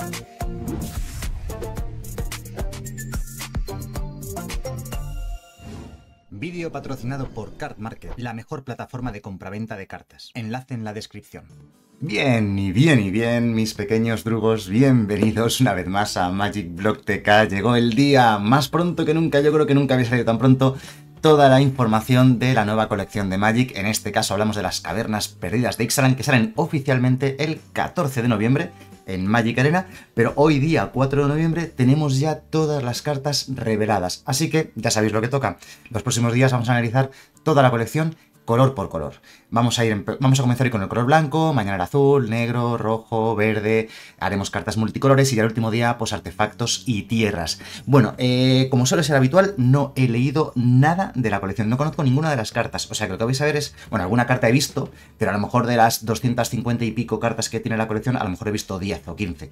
Vídeo patrocinado por Card Market, la mejor plataforma de compraventa de cartas. Enlace en la descripción. Bien, mis pequeños drugos, bienvenidos una vez más a Magic Block TK. Llegó el día más pronto que nunca, yo creo que nunca había salido tan pronto toda la información de la nueva colección de Magic. En este caso hablamos de las Cavernas Perdidas de Ixalan, que salen oficialmente el 14 de noviembre en Magic Arena, pero hoy día 4 de noviembre tenemos ya todas las cartas reveladas, así que ya sabéis lo que toca. Los próximos días vamos a analizar toda la colección color por color. Vamos a comenzar hoy con el color blanco, mañana el azul, negro, rojo, verde, haremos cartas multicolores y ya el último día pues artefactos y tierras. Bueno, como suele ser habitual, no he leído nada de la colección, no conozco ninguna de las cartas, o sea que lo que vais a ver es, bueno, alguna carta he visto, pero a lo mejor de las 250 y pico cartas que tiene la colección, a lo mejor he visto 10 o 15.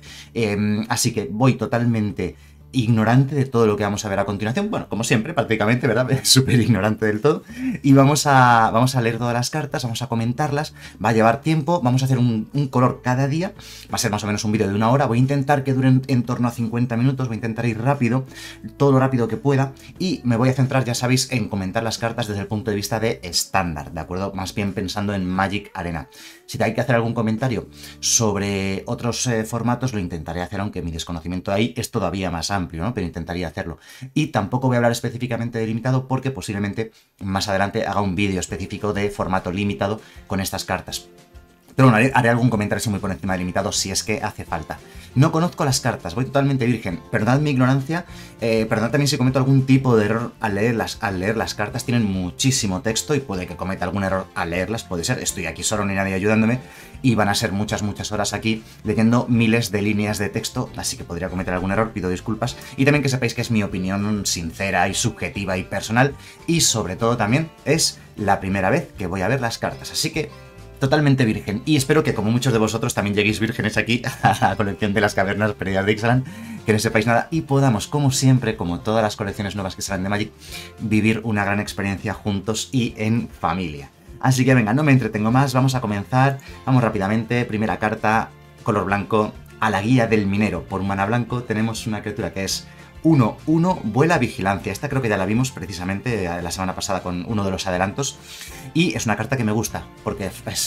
Así que voy totalmente ignorante de todo lo que vamos a ver a continuación. Bueno, como siempre, prácticamente, ¿verdad? Súper ignorante del todo. Y vamos a leer todas las cartas, vamos a comentarlas, va a llevar tiempo, vamos a hacer un color cada día, va a ser más o menos un vídeo de 1 hora, voy a intentar que duren en torno a 50 minutos, voy a intentar ir rápido, todo lo rápido que pueda, y me voy a centrar, ya sabéis, en comentar las cartas desde el punto de vista de estándar, ¿de acuerdo? Más bien pensando en Magic Arena. Si hay que hacer algún comentario sobre otros formatos, lo intentaré hacer, aunque mi desconocimiento ahí es todavía más amplio, ¿no? Pero intentaría hacerlo. Y tampoco voy a hablar específicamente de limitado, porque posiblemente más adelante haga un vídeo específico de formato limitado con estas cartas. Pero bueno, haré algún comentario así muy por encima de limitado si es que hace falta. No conozco las cartas, voy totalmente virgen. Perdonad mi ignorancia, perdonad también si cometo algún tipo de error al leer las cartas. Tienen muchísimo texto y puede que cometa algún error al leerlas, puede ser. Estoy aquí solo, ni nadie ayudándome, y van a ser muchas horas aquí leyendo miles de líneas de texto, así que podría cometer algún error, pido disculpas. Y también que sepáis que es mi opinión sincera y subjetiva y personal, y sobre todo también es la primera vez que voy a ver las cartas, así que totalmente virgen, y espero que como muchos de vosotros también lleguéis vírgenes aquí a la colección de las Cavernas Perdidas de Ixalan, que no sepáis nada y podamos, como siempre, como todas las colecciones nuevas que salen de Magic, vivir una gran experiencia juntos y en familia. Así que venga, no me entretengo más, vamos a comenzar, vamos rápidamente. Primera carta, color blanco, a la guía del minero. Por un mana blanco tenemos una criatura que es 1/1, vuela vigilancia. Esta creo que ya la vimos precisamente la semana pasada con uno de los adelantos. Y es una carta que me gusta, porque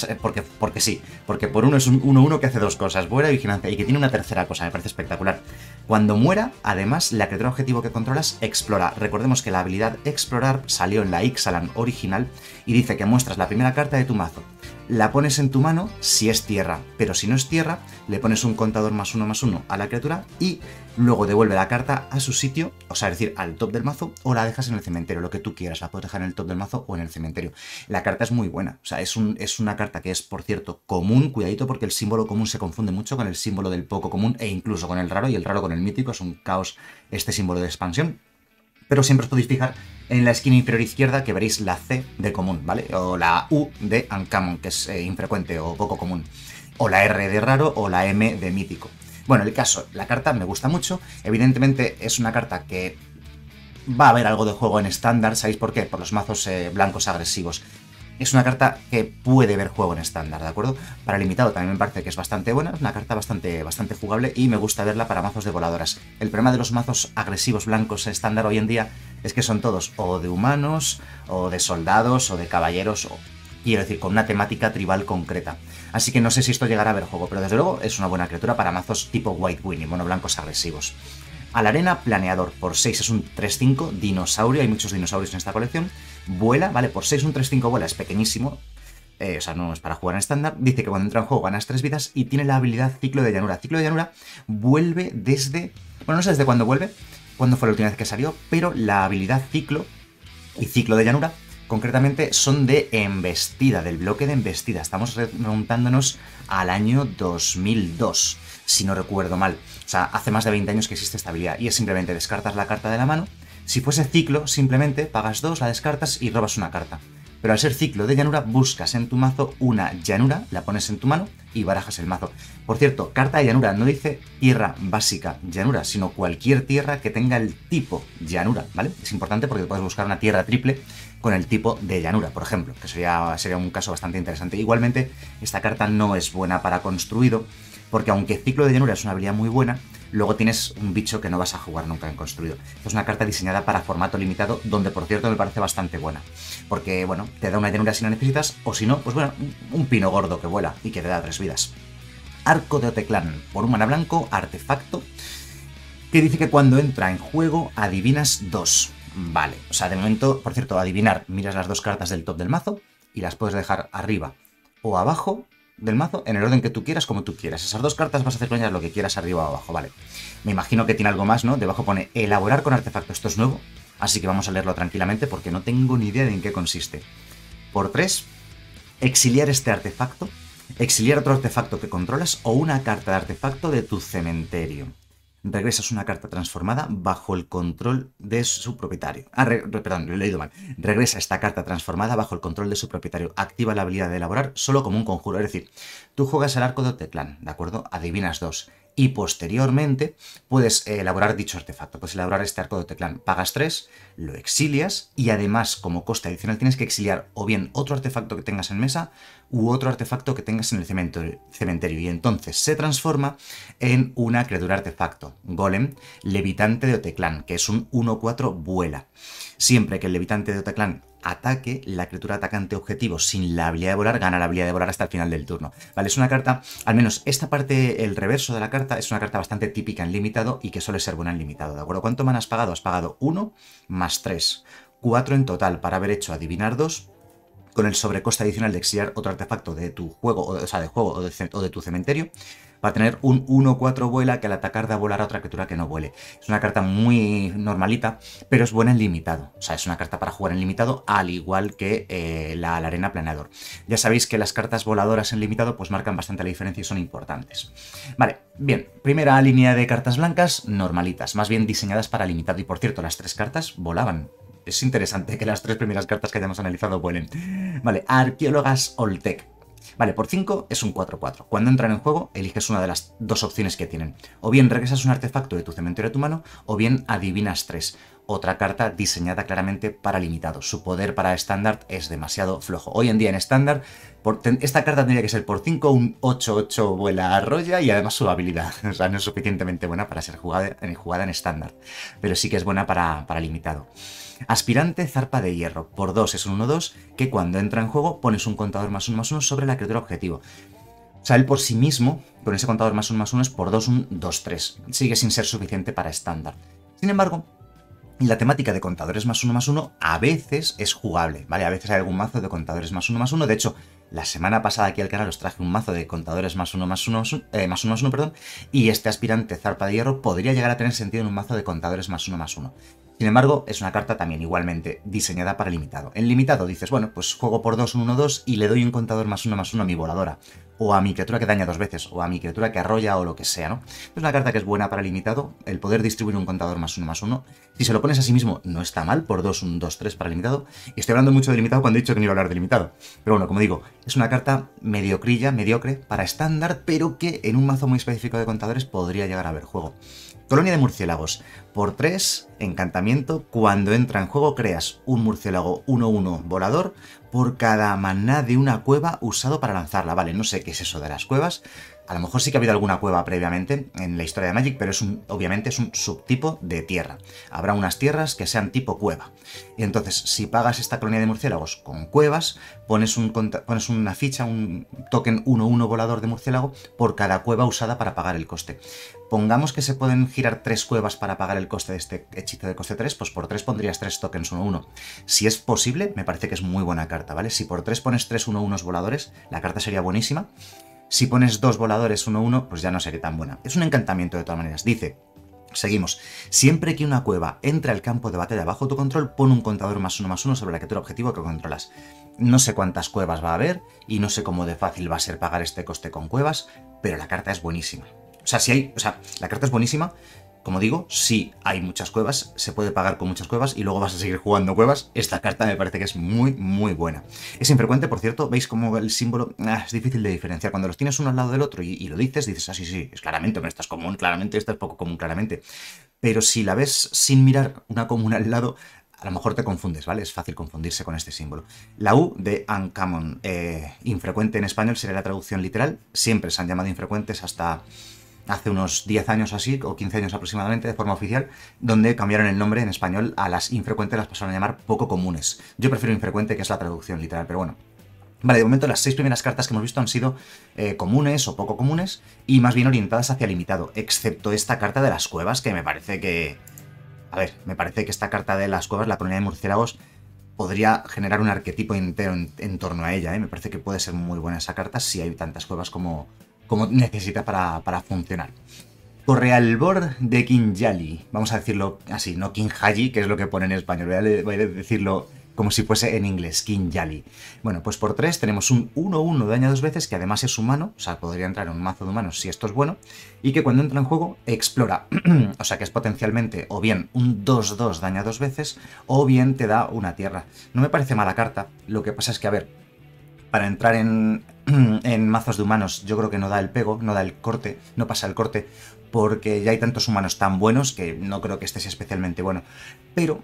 sí. Porque por uno es un 1/1 que hace dos cosas, vuela vigilancia, y que tiene una tercera cosa, me parece espectacular. Cuando muera, además, la criatura objetivo que controlas explora. Recordemos que la habilidad explorar salió en la Ixalan original y dice que muestras la primera carta de tu mazo. La pones en tu mano si es tierra, pero si no es tierra, le pones un contador +1/+1 a la criatura y luego devuelve la carta a su sitio, o sea, es decir, al top del mazo, o la dejas en el cementerio, lo que tú quieras, la puedes dejar en el top del mazo o en el cementerio. La carta es muy buena, o sea, es una carta que es, por cierto, común, cuidadito porque el símbolo común se confunde mucho con el símbolo del poco común e incluso con el raro, y el raro con el mítico, es un caos este símbolo de expansión. Pero siempre os podéis fijar en la esquina inferior izquierda que veréis la C de común, ¿vale? O la U de uncommon, que es infrecuente o poco común. O la R de raro o la M de mítico. Bueno, el caso, la carta me gusta mucho. Evidentemente es una carta que va a haber algo de juego en estándar. ¿Sabéis por qué? Por los mazos blancos agresivos. Es una carta que puede ver juego en estándar, ¿de acuerdo? Para limitado también me parece que es bastante buena, es una carta bastante jugable y me gusta verla para mazos de voladoras. El problema de los mazos agresivos blancos estándar hoy en día es que son todos o de humanos, o de soldados, o de caballeros, o quiero decir, con una temática tribal concreta. Así que no sé si esto llegará a ver juego, pero desde luego es una buena criatura para mazos tipo White Winnie, mono blancos agresivos. A la arena, planeador, por 6 es un 3/5, dinosaurio, hay muchos dinosaurios en esta colección. Vuela, vale, por 6 un 3/5 vuela, es pequeñísimo, o sea, no es para jugar en estándar. Dice que cuando entra en juego ganas 3 vidas y tiene la habilidad Ciclo de Llanura. Ciclo de Llanura vuelve desde, bueno, no sé desde cuándo vuelve, cuándo fue la última vez que salió, pero la habilidad Ciclo y Ciclo de Llanura concretamente son de embestida, del bloque de embestida. Estamos remontándonos al año 2002, si no recuerdo mal. O sea, hace más de 20 años que existe esta habilidad y es simplemente descartas la carta de la mano. Si fuese ciclo, simplemente pagas 2, la descartas y robas una carta. Pero al ser ciclo de llanura, buscas en tu mazo una llanura, la pones en tu mano y barajas el mazo. Por cierto, carta de llanura, no dice tierra básica llanura, sino cualquier tierra que tenga el tipo llanura, ¿vale? Es importante porque puedes buscar una tierra triple con el tipo de llanura, por ejemplo, que sería un caso bastante interesante. Igualmente, esta carta no es buena para construido, porque aunque ciclo de llanura es una habilidad muy buena, luego tienes un bicho que no vas a jugar nunca en construido. Es una carta diseñada para formato limitado, donde por cierto me parece bastante buena, porque bueno, te da una llanura si la necesitas, o si no, pues bueno, un pino gordo que vuela y que te da 3 vidas. Arco de Oteclán, por un mana blanco, artefacto, que dice que cuando entra en juego adivinas 2. Vale, o sea, de momento, por cierto, adivinar, miras las 2 cartas del top del mazo y las puedes dejar arriba o abajo del mazo en el orden que tú quieras, como tú quieras. Esas 2 cartas vas a hacer con ellas lo que quieras arriba o abajo, vale. Me imagino que tiene algo más, ¿no? Debajo pone elaborar con artefacto, esto es nuevo, así que vamos a leerlo tranquilamente porque no tengo ni idea de en qué consiste. Por 3, exiliar este artefacto, exiliar otro artefacto que controlas o una carta de artefacto de tu cementerio. Regresas una carta transformada bajo el control de su propietario. Perdón, lo he leído mal. Regresa esta carta transformada bajo el control de su propietario. Activa la habilidad de elaborar solo como un conjuro. Es decir, tú juegas el arco de Oteclán, ¿de acuerdo? Adivinas 2. Y posteriormente puedes elaborar dicho artefacto. Puedes elaborar este arco de Oteclán. Pagas 3, lo exilias y además como coste adicional tienes que exiliar o bien otro artefacto que tengas en mesa u otro artefacto que tengas en el cementerio. Y entonces se transforma en una criatura artefacto. Golem, levitante de Oteclán, que es un 1/4 vuela. Siempre que el levitante de Oteclán ataque, la criatura atacante objetivo sin la habilidad de volar gana la habilidad de volar hasta el final del turno. Vale, es una carta, al menos esta parte, el reverso de la carta, es una carta bastante típica en limitado y que suele ser buena en limitado, ¿de acuerdo? ¿Cuánto mana has pagado? Has pagado 1 más 3, 4 en total para haber hecho adivinar 2, con el sobrecoste adicional de exiliar otro artefacto de tu juego, o sea, de juego o de tu cementerio, para tener un 1/4 vuela que al atacar da volar a otra criatura que no vuele. Es una carta muy normalita, pero es buena en limitado. O sea, es una carta para jugar en limitado, al igual que la arena planeador. Ya sabéis que las cartas voladoras en limitado pues marcan bastante la diferencia y son importantes. Vale, bien. Primera línea de cartas blancas, normalitas, más bien diseñadas para limitado. Y por cierto, las 3 cartas volaban. Es interesante que las 3 primeras cartas que hayamos analizado vuelen. Vale, arqueólogas Oltec. Vale, por 5 es un 4/4. Cuando entran en juego, eliges una de las 2 opciones que tienen. O bien regresas un artefacto de tu cementerio a tu mano, o bien adivinas 3. Otra carta diseñada claramente para limitado. Su poder para estándar es demasiado flojo. Hoy en día en estándar, esta carta tendría que ser por 5, un 8/8 vuela arrolla y además su habilidad. O sea, no es suficientemente buena para ser jugada en estándar. Pero sí que es buena para limitado. Aspirante zarpa de hierro. Por 2 es un 1/2 que cuando entra en juego pones un contador +1/+1 sobre la criatura objetivo. O sea, él por sí mismo, con ese contador +1/+1 es por 2 un 2/3. Sigue sin ser suficiente para estándar. Sin embargo, la temática de contadores +1/+1 a veces es jugable, ¿vale? A veces hay algún mazo de contadores +1/+1. De hecho, la semana pasada aquí al canal os traje un mazo de contadores +1/+1, perdón, y este aspirante zarpa de hierro podría llegar a tener sentido en un mazo de contadores +1/+1. Sin embargo, es una carta también igualmente diseñada para limitado. En limitado dices, bueno, pues juego por 2 un 1/2 y le doy un contador +1/+1 a mi voladora, o a mi criatura que daña 2 veces, o a mi criatura que arrolla o lo que sea, ¿no? Es una carta que es buena para limitado, el poder distribuir un contador +1/+1. Si se lo pones a sí mismo, no está mal, por 2 un 2/3 para limitado. Y estoy hablando mucho de limitado cuando he dicho que no iba a hablar de limitado. Pero bueno, como digo, es una carta mediocre para estándar, pero que en un mazo muy específico de contadores podría llegar a ver juego. Colonia de murciélagos. Por 3, encantamiento. Cuando entra en juego creas un murciélago 1/1 volador por cada maná de una cueva usado para lanzarla. Vale, no sé qué es eso de las cuevas. A lo mejor sí que ha habido alguna cueva previamente en la historia de Magic, pero obviamente es un subtipo de tierra. Habrá unas tierras que sean tipo cueva. Y entonces, si pagas esta colonia de murciélagos con cuevas, pones una ficha, un token 1/1 volador de murciélago por cada cueva usada para pagar el coste. Pongamos que se pueden girar 3 cuevas para pagar el coste de este hechizo de coste 3, pues por 3 pondrías 3 tokens 1/1. Si es posible, me parece que es muy buena carta, ¿vale? Si por 3 pones 3 1/1 voladores, la carta sería buenísima. Si pones 2 voladores 1/1, pues ya no sería tan buena. Es un encantamiento de todas maneras. Dice, seguimos, siempre que una cueva entre al campo de batalla bajo tu control, pon un contador +1/+1 sobre la criatura objetivo que controlas. No sé cuántas cuevas va a haber y no sé cómo de fácil va a ser pagar este coste con cuevas, pero la carta es buenísima. La carta es buenísima Como digo, sí hay muchas cuevas, se puede pagar con muchas cuevas y luego vas a seguir jugando cuevas. Esta carta me parece que es muy, muy buena. Es infrecuente, por cierto, veis como el símbolo es difícil de diferenciar. Cuando los tienes uno al lado del otro y lo dices, sí, sí, es claramente, esta es común, claramente, esta es poco común, claramente. Pero si la ves sin mirar una común al lado, a lo mejor te confundes, ¿vale? Es fácil confundirse con este símbolo. La U de uncommon, infrecuente en español sería la traducción literal. Siempre se han llamado infrecuentes hasta hace unos 10 años así, o 15 años aproximadamente, de forma oficial, donde cambiaron el nombre en español a las infrecuentes, las pasaron a llamar poco comunes. Yo prefiero infrecuente, que es la traducción literal, pero bueno. Vale, de momento las 6 primeras cartas que hemos visto han sido comunes o poco comunes, y más bien orientadas hacia limitado, excepto esta carta de las cuevas, que me parece que... A ver, me parece que esta carta de las cuevas, la colonia de murciélagos, podría generar un arquetipo entero en torno a ella, ¿eh? Me parece que puede ser muy buena esa carta si hay tantas cuevas como necesita para funcionar. Correalbor de Kinjali. Vamos a decirlo así, no Kinjali, que es lo que pone en español. Voy a decirlo como si fuese en inglés, Kinjali. Bueno, pues por 3 tenemos un 1-1 daña 2 veces, que además es humano, o sea, podría entrar en un mazo de humanos si esto es bueno, y que cuando entra en juego explora. O sea, que es potencialmente o bien un 2-2 daña 2 veces, o bien te da una tierra. No me parece mala carta, lo que pasa es que, a ver, para entrar en mazos de humanos yo creo que no da el pego, no da el corte, no pasa el corte, porque ya hay tantos humanos tan buenos que no creo que este sea especialmente bueno. Pero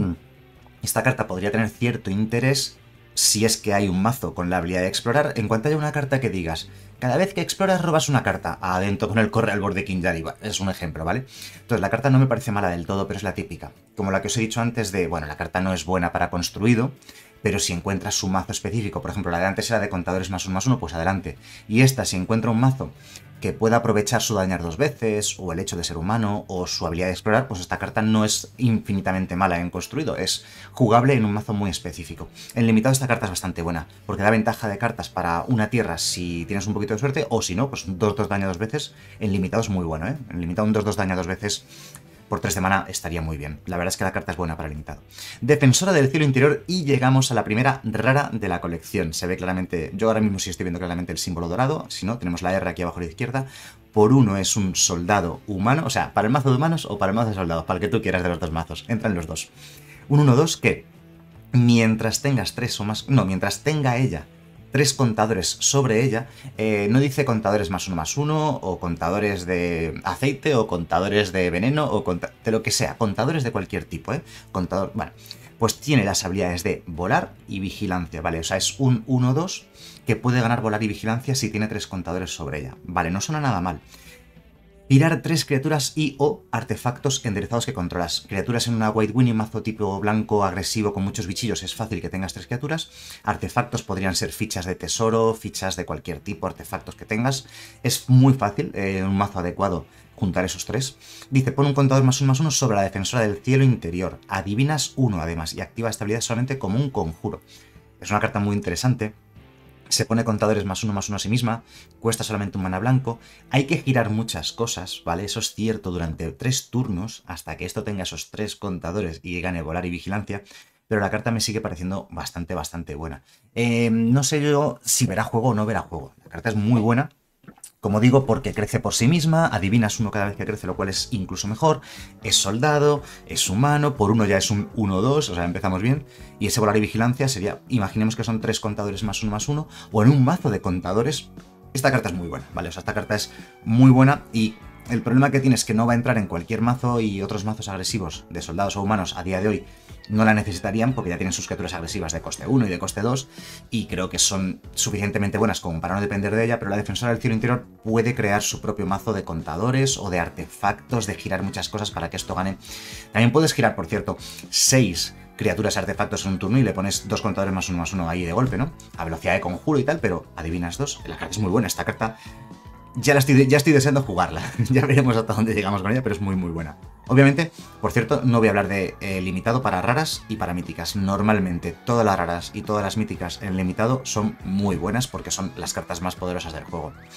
esta carta podría tener cierto interés si es que hay un mazo con la habilidad de explorar. En cuanto haya una carta que digas, cada vez que exploras robas una carta, adentro con el Correalbor de Kinjali, es un ejemplo, ¿vale? Entonces la carta no me parece mala del todo, pero es la típica. Como la que os he dicho antes de, bueno, la carta no es buena para construido, pero si encuentras su mazo específico, por ejemplo, la de antes era de contadores +1/+1, pues adelante. Y esta, si encuentra un mazo que pueda aprovechar su dañar 2 veces, o el hecho de ser humano, o su habilidad de explorar, pues esta carta no es infinitamente mala en construido, es jugable en un mazo muy específico. En limitado esta carta es bastante buena, porque da ventaja de cartas para una tierra si tienes un poquito de suerte, o si no, pues 2-2 daña 2 veces, en limitado es muy bueno, ¿eh? En limitado un 2-2 daña 2 veces por 3 de mana estaría muy bien. La verdad es que la carta es buena para limitado. Defensora del cielo interior, y llegamos a la primera rara de la colección. Se ve claramente, yo ahora mismo sí estoy viendo claramente el símbolo dorado, si no, tenemos la R aquí abajo a la izquierda. Por 1 es un soldado humano, o sea, para el mazo de humanos o para el mazo de soldados, para el que tú quieras de los dos mazos, entran los dos. Un 1-2 que, mientras tengas 3 o más, no, mientras tenga ella 3 contadores sobre ella, no dice contadores +1/+1, o contadores de aceite, o contadores de veneno, o de lo que sea, contadores de cualquier tipo, ¿eh? Contador, bueno, pues tiene las habilidades de volar y vigilancia, ¿vale? O sea, es un 1-2 que puede ganar volar y vigilancia si tiene 3 contadores sobre ella, ¿vale? No suena nada mal. Tirar 3 criaturas y o artefactos enderezados que controlas. Criaturas en una White Winnie, mazo tipo blanco agresivo con muchos bichillos, es fácil que tengas 3 criaturas. Artefactos podrían ser fichas de tesoro, fichas de cualquier tipo, artefactos que tengas. Es muy fácil, en un mazo adecuado, juntar esos 3. Dice, pon un contador +1/+1 sobre la defensora del cielo interior. Adivinas 1 además, y activa esta habilidad solamente como un conjuro. Es una carta muy interesante. Se pone contadores +1/+1 a sí misma, cuesta solamente un mana blanco, hay que girar muchas cosas, ¿vale? Eso es cierto durante 3 turnos, hasta que esto tenga esos 3 contadores y gane volar y vigilancia, pero la carta me sigue pareciendo bastante, bastante buena. No sé yo si verá juego o no verá juego. La carta es muy buena, como digo, porque crece por sí misma, adivinas 1 cada vez que crece, lo cual es incluso mejor, es soldado, es humano, por 1 ya es un 1-2, o sea, empezamos bien, y ese volar y vigilancia sería, imaginemos que son 3 contadores +1/+1, o en un mazo de contadores. Esta carta es muy buena, ¿vale? O sea, esta carta es muy buena, y el problema que tiene es que no va a entrar en cualquier mazo, y otros mazos agresivos de soldados o humanos a día de hoy no la necesitarían porque ya tienen sus criaturas agresivas de coste 1 y de coste 2, y creo que son suficientemente buenas como para no depender de ella, pero la defensora del cielo interior puede crear su propio mazo de contadores o de artefactos, de girar muchas cosas para que esto gane. También puedes girar, por cierto, 6 criaturas artefactos en un turno y le pones 2 contadores +1/+1 ahí de golpe, ¿no? A velocidad de conjuro y tal, pero adivinas 2. La carta es muy buena, esta carta ya estoy deseando jugarla. Ya veremos hasta dónde llegamos con ella, pero es muy muy buena. Obviamente, por cierto, no voy a hablar de limitado para raras y para míticas. Normalmente todas las raras y todas las míticas en limitado son muy buenas porque son las cartas más poderosas del juego.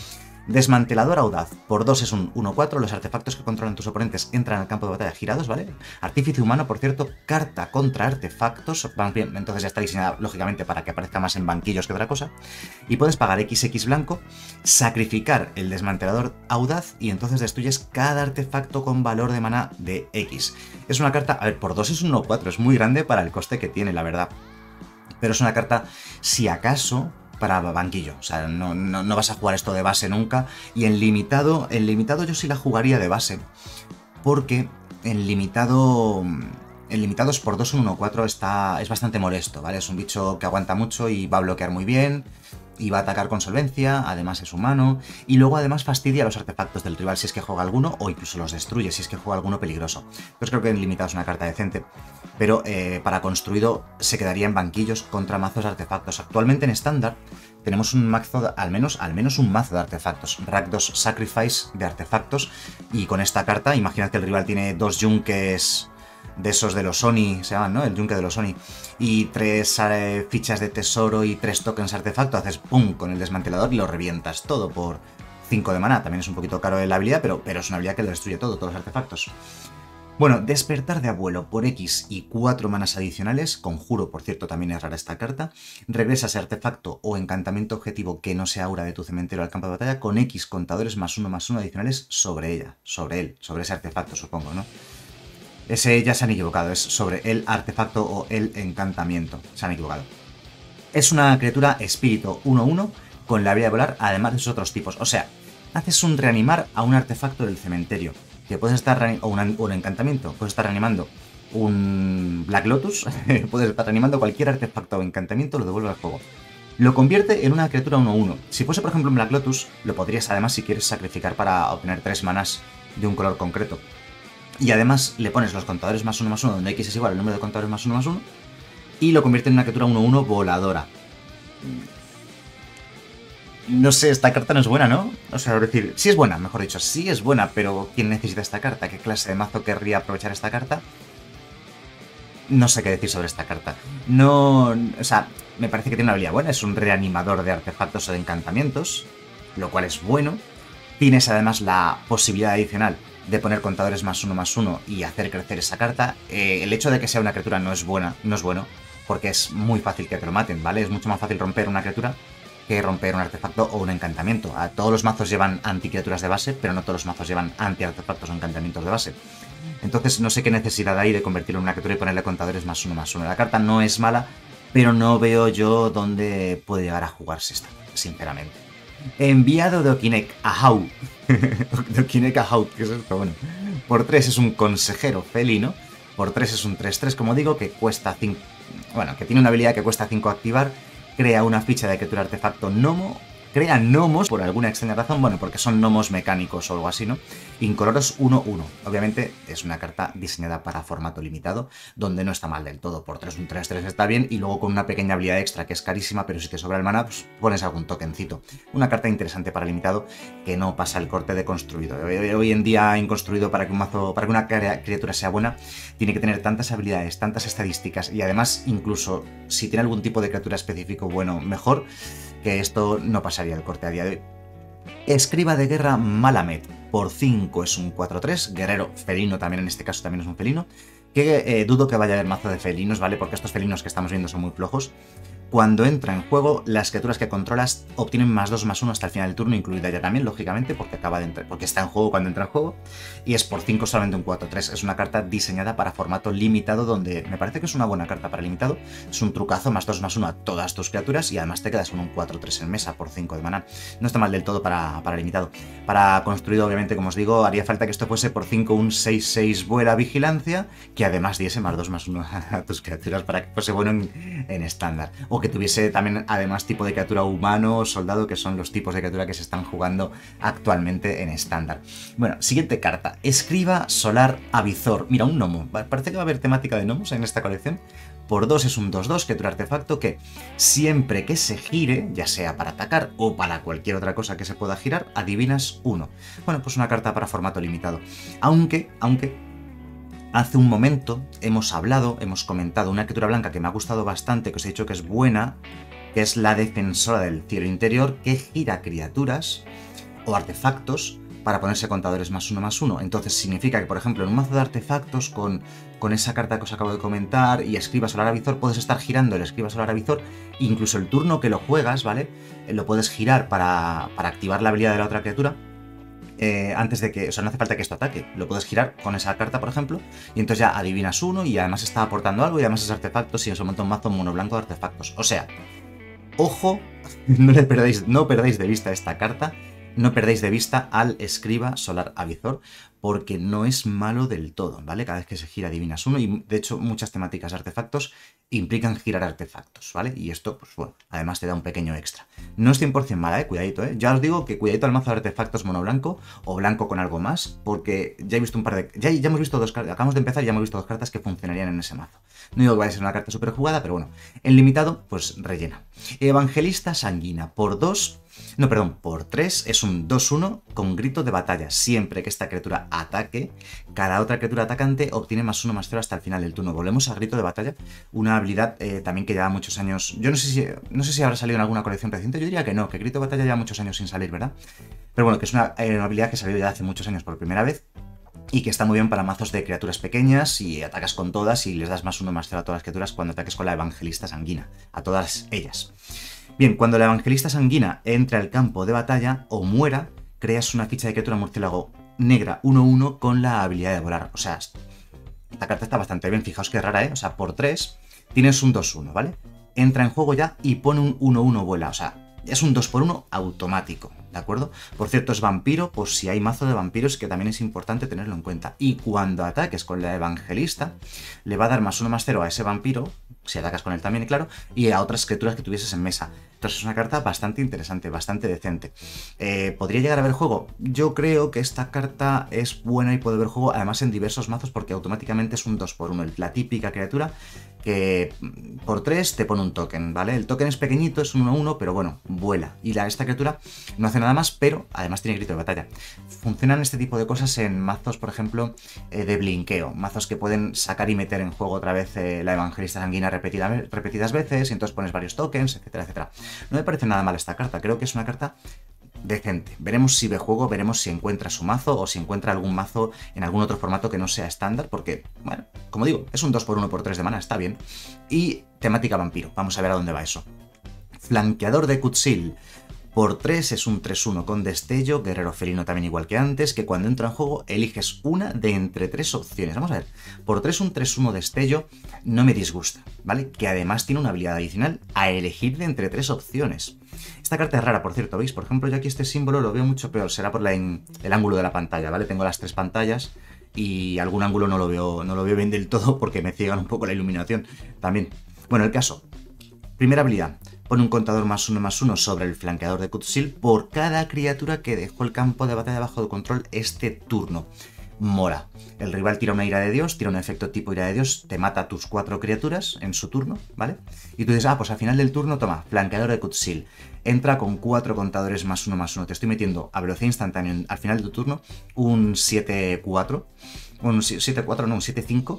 Desmantelador audaz. Por 2 es un 1-4. Los artefactos que controlan tus oponentes entran al campo de batalla girados, ¿vale? Artífice humano, por cierto, carta contra artefactos. Bien, entonces ya está diseñada, lógicamente, para que aparezca más en banquillos que otra cosa. Y puedes pagar XX blanco, sacrificar el desmantelador audaz y entonces destruyes cada artefacto con valor de maná de X. Es una carta, a ver, por 2 es un 1-4. Es muy grande para el coste que tiene, la verdad. Pero es una carta, si acaso, para banquillo. O sea, no vas a jugar esto de base nunca. Y en limitado yo sí la jugaría de base. Porque en limitado... En limitados por 2 un 1-4 es bastante molesto, ¿vale? Es un bicho que aguanta mucho y va a bloquear muy bien. Y va a atacar con solvencia, además es humano, y luego además fastidia los artefactos del rival si es que juega alguno, o incluso los destruye si es que juega alguno peligroso. Entonces creo que en limitado es una carta decente, pero para construido se quedaría en banquillos contra mazos de artefactos. Actualmente en estándar tenemos un mazo, al menos un mazo de artefactos, Rakdos Sacrifice de artefactos, y con esta carta, imaginad que el rival tiene 2 yunques... de esos de los Oni, se llaman, ¿no? El yunque de los Oni. Y 3 fichas de tesoro y 3 tokens artefacto. Haces pum con el desmantelador y lo revientas todo por 5 de maná. También es un poquito caro la habilidad, pero es una habilidad que lo destruye todo, todos los artefactos. Bueno, despertar de abuelo por X y 4 manas adicionales. Conjuro, por cierto, también es rara esta carta. Regresa ese artefacto o encantamiento objetivo que no sea aura de tu cementerio al campo de batalla con X contadores +1/+1 adicionales sobre ella. Sobre ese artefacto, supongo, ¿no? Ese ya se han equivocado, es sobre el artefacto o el encantamiento. Se han equivocado. Es una criatura espíritu 1-1 con la habilidad de volar, además de sus otros tipos. O sea, haces un reanimar a un artefacto del cementerio. Que puedes estar o un encantamiento. Puedes estar reanimando un Black Lotus. Puedes estar reanimando cualquier artefacto o encantamiento, lo devuelve al juego. Lo convierte en una criatura 1-1. Si fuese, por ejemplo, un Black Lotus, lo podrías además, si quieres, sacrificar para obtener 3 manas de un color concreto. Y además le pones los contadores +1/+1, donde X es igual al número de contadores +1/+1, y lo convierte en una criatura 1-1 voladora. No sé, esta carta no es buena, ¿no? O sea, es decir, sí es buena, mejor dicho, sí es buena, pero ¿quién necesita esta carta? ¿Qué clase de mazo querría aprovechar esta carta? No sé qué decir sobre esta carta. No... O sea, me parece que tiene una habilidad buena, es un reanimador de artefactos o de encantamientos, lo cual es bueno. Tienes además la posibilidad adicional de poner contadores +1/+1 y hacer crecer esa carta. El hecho de que sea una criatura no es bueno, porque es muy fácil que te lo maten, ¿vale? Es mucho más fácil romper una criatura que romper un artefacto o un encantamiento. Todos los mazos llevan anti-criaturas de base, pero no todos los mazos llevan anti-artefactos o encantamientos de base. Entonces no sé qué necesidad hay de convertirlo en una criatura y ponerle contadores +1/+1. La carta no es mala, pero no veo yo dónde puede llegar a jugarse esta, sinceramente. Enviado de Okinek a Hau. De Okinek a Hau, ¿qué es esto? Bueno, por 3 es un consejero felino. Por 3 es un 3-3, como digo, que cuesta 5. Bueno, que tiene una habilidad que cuesta 5 activar. Crea una ficha de criatura artefacto gnomo. Crea gnomos por alguna extraña razón, bueno, porque son gnomos mecánicos o algo así, ¿no? Incoloros 1-1. Obviamente es una carta diseñada para formato limitado, donde no está mal del todo. Por 3 un 3-3 está bien, y luego con una pequeña habilidad extra que es carísima, pero si te sobra el mana, pues pones algún tokencito. Una carta interesante para limitado que no pasa el corte de construido. Hoy en día en construido, para que una criatura sea buena, tiene que tener tantas habilidades, tantas estadísticas, y además incluso si tiene algún tipo de criatura específico bueno, mejor, que esto no pasaría el corte a día de hoy. Escriba de guerra Malamet, por 5 es un 4-3, guerrero felino también, en este caso también es un felino, que dudo que vaya a haber mazo de felinos, ¿vale? Porque estos felinos que estamos viendo son muy flojos. Cuando entra en juego, las criaturas que controlas obtienen +2/+1 hasta el final del turno, incluida ella también, lógicamente, porque porque está en juego cuando entra en juego, y es por 5 solamente un 4-3. Es una carta diseñada para formato limitado, donde me parece que es una buena carta para limitado. Es un trucazo, +2/+1 a todas tus criaturas, y además te quedas con un 4-3 en mesa por 5 de maná. No está mal del todo para limitado. Para construido, obviamente, como os digo, haría falta que esto fuese por 5 un 6-6 vuela vigilancia, que además diese +2/+1 a tus criaturas para que fuese bueno en estándar. O que tuviese también, además, tipo de criatura humano o soldado, que son los tipos de criatura que se están jugando actualmente en estándar. Bueno, siguiente carta. Escriba Solar Avizor. Mira, un gnomo. Parece que va a haber temática de gnomos en esta colección. Por 2 es un 2-2, criatura artefacto que siempre que se gire, ya sea para atacar o para cualquier otra cosa que se pueda girar, adivinas 1. Bueno, pues una carta para formato limitado. Aunque hace un momento hemos comentado una criatura blanca que me ha gustado bastante, que os he dicho que es buena, que es la Defensora del Cielo Interior, que gira criaturas o artefactos para ponerse contadores +1/+1. Entonces significa que, por ejemplo, en un mazo de artefactos con esa carta que os acabo de comentar y Escriba Solar Avizor, puedes estar girando el Escriba Solar Avizor, incluso el turno que lo juegas, ¿vale? Lo puedes girar para activar la habilidad de la otra criatura. Antes de que, o sea, no hace falta que esto ataque, lo puedes girar con esa carta, por ejemplo, y entonces ya adivinas uno y además está aportando algo y además es artefactos y os monta un mazo mono blanco de artefactos. O sea, ojo, no perdáis de vista esta carta, no perdáis de vista al Escriba Solar Avizor, porque no es malo del todo, ¿vale? Cada vez que se gira adivinas uno y de hecho muchas temáticas de artefactos implican girar artefactos, ¿vale? Y esto, pues bueno, además te da un pequeño extra. No es 100% mala, cuidadito, Ya os digo que cuidadito al mazo de artefactos mono blanco o blanco con algo más, porque ya he visto un par de... Ya hemos visto dos cartas, acabamos de empezar y ya hemos visto dos cartas que funcionarían en ese mazo. No digo que vaya a ser una carta súper jugada, pero bueno, en limitado, pues rellena. Evangelista Sanguina, por 3 es un 2/1 con grito de batalla. Siempre que esta criatura ataque, cada otra criatura atacante obtiene +1/+0 hasta el final del turno. Volvemos a grito de batalla, una habilidad también que lleva muchos años. Yo no sé si habrá salido en alguna colección reciente, yo diría que no, que grito de batalla lleva muchos años sin salir, ¿verdad? Pero bueno, que es una habilidad que salió ya hace muchos años por primera vez y que está muy bien para mazos de criaturas pequeñas y atacas con todas y les das +1/+0 a todas las criaturas cuando ataques con la Evangelista Sanguina, a todas ellas. Bien, cuando la Evangelista Sanguina entre al campo de batalla o muera, creas una ficha de criatura murciélago negra 1/1 con la habilidad de volar. O sea, esta carta está bastante bien, fijaos que rara, O sea, por 3 tienes un 2/1, ¿vale? Entra en juego ya y pone un 1/1 vuela, o sea, es un 2x1 automático, ¿de acuerdo? Por cierto, es vampiro, pues si hay mazo de vampiros, que también es importante tenerlo en cuenta. Y cuando ataques con la Evangelista, le va a dar +1/+0 a ese vampiro, si atacas con él también, claro, y a otras criaturas que tuvieses en mesa. Entonces es una carta bastante interesante, bastante decente. ¿Podría llegar a ver juego? Yo creo que esta carta es buena y puede ver juego, además en diversos mazos, porque automáticamente es un 2x1, la típica criatura que por 3 te pone un token, ¿vale? El token es pequeñito, es un 1/1, pero bueno, vuela. Y esta criatura no hace nada más, pero además tiene grito de batalla. Funcionan este tipo de cosas en mazos, por ejemplo, de blinqueo. Mazos que pueden sacar y meter en juego otra vez la Evangelista Sanguina repetidas veces, y entonces pones varios tokens, etcétera, etcétera. No me parece nada mal esta carta, creo que es una carta decente. Veremos si ve juego, veremos si encuentra su mazo o si encuentra algún mazo en algún otro formato que no sea estándar, porque, bueno, como digo, es un 2x1 por 3 de mana, está bien. Y temática vampiro, vamos a ver a dónde va eso. Flanqueador de Kutsil. Por 3 es un 3/1 con destello, guerrero felino también igual que antes, que cuando entra en juego eliges una de entre 3 opciones. Vamos a ver, por 3 un 3/1 destello no me disgusta, ¿vale? Que además tiene una habilidad adicional a elegir de entre 3 opciones. Esta carta es rara, por cierto, ¿veis? Por ejemplo, yo aquí este símbolo lo veo mucho peor, será por el ángulo de la pantalla, ¿vale? Tengo las 3 pantallas y algún ángulo no lo veo bien del todo porque me ciegan un poco la iluminación también. Bueno, el caso. Primera habilidad. Pone un contador +1/+1 sobre el flanqueador de Kutsil por cada criatura que dejó el campo de batalla bajo de control este turno. Mora. El rival tira una ira de Dios, tira un efecto tipo ira de Dios, te mata a tus 4 criaturas en su turno, ¿vale? Y tú dices, pues al final del turno, toma, flanqueador de Kutsil. Entra con 4 contadores +1/+1. Te estoy metiendo a velocidad instantánea al final de tu turno un 7/4. Un 7/4, no, un 7/5.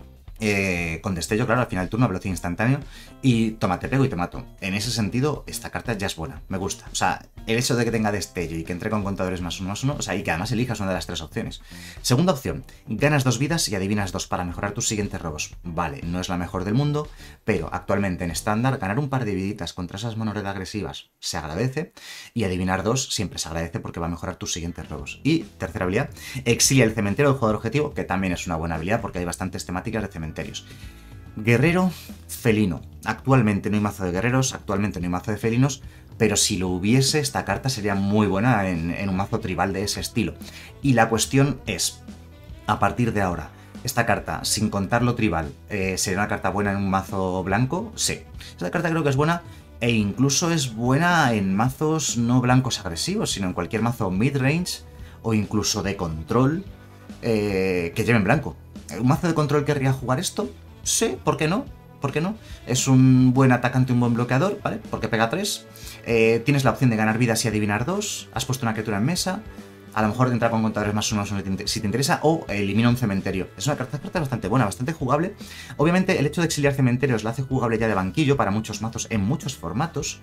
Con destello, claro, al final del turno a velocidad instantánea. Y toma, te pego y te mato. En ese sentido, esta carta ya es buena, me gusta. O sea, el hecho de que tenga destello y que entre con contadores +1/+1, o sea, y que además elijas una de las 3 opciones. Segunda opción, ganas 2 vidas y adivinas 2 para mejorar tus siguientes robos. Vale, no es la mejor del mundo, pero actualmente en estándar, ganar un par de viditas contra esas monored agresivas se agradece, y adivinar 2 siempre se agradece porque va a mejorar tus siguientes robos. Y tercera habilidad, exilia el cementerio del jugador objetivo, que también es una buena habilidad porque hay bastantes temáticas de cementerios. Guerrero felino. Actualmente no hay mazo de guerreros, actualmente no hay mazo de felinos, pero si lo hubiese, esta carta sería muy buena en un mazo tribal de ese estilo. Y la cuestión es, a partir de ahora, esta carta, sin contar lo tribal, ¿sería una carta buena en un mazo blanco? Sí. Esta carta creo que es buena, e incluso es buena en mazos no blancos agresivos, sino en cualquier mazo mid-range o incluso de control que lleven blanco. ¿Un mazo de control querría jugar esto? Sí, ¿por qué no? ¿Por qué no? Es un buen atacante, un buen bloqueador, ¿vale? Porque pega 3. Tienes la opción de ganar vidas y adivinar 2. Has puesto una criatura en mesa. A lo mejor entra con contadores +1/+1 si te interesa, o elimina un cementerio. Es una carta bastante buena, bastante jugable. Obviamente el hecho de exiliar cementerios la hace jugable ya de banquillo para muchos mazos en muchos formatos.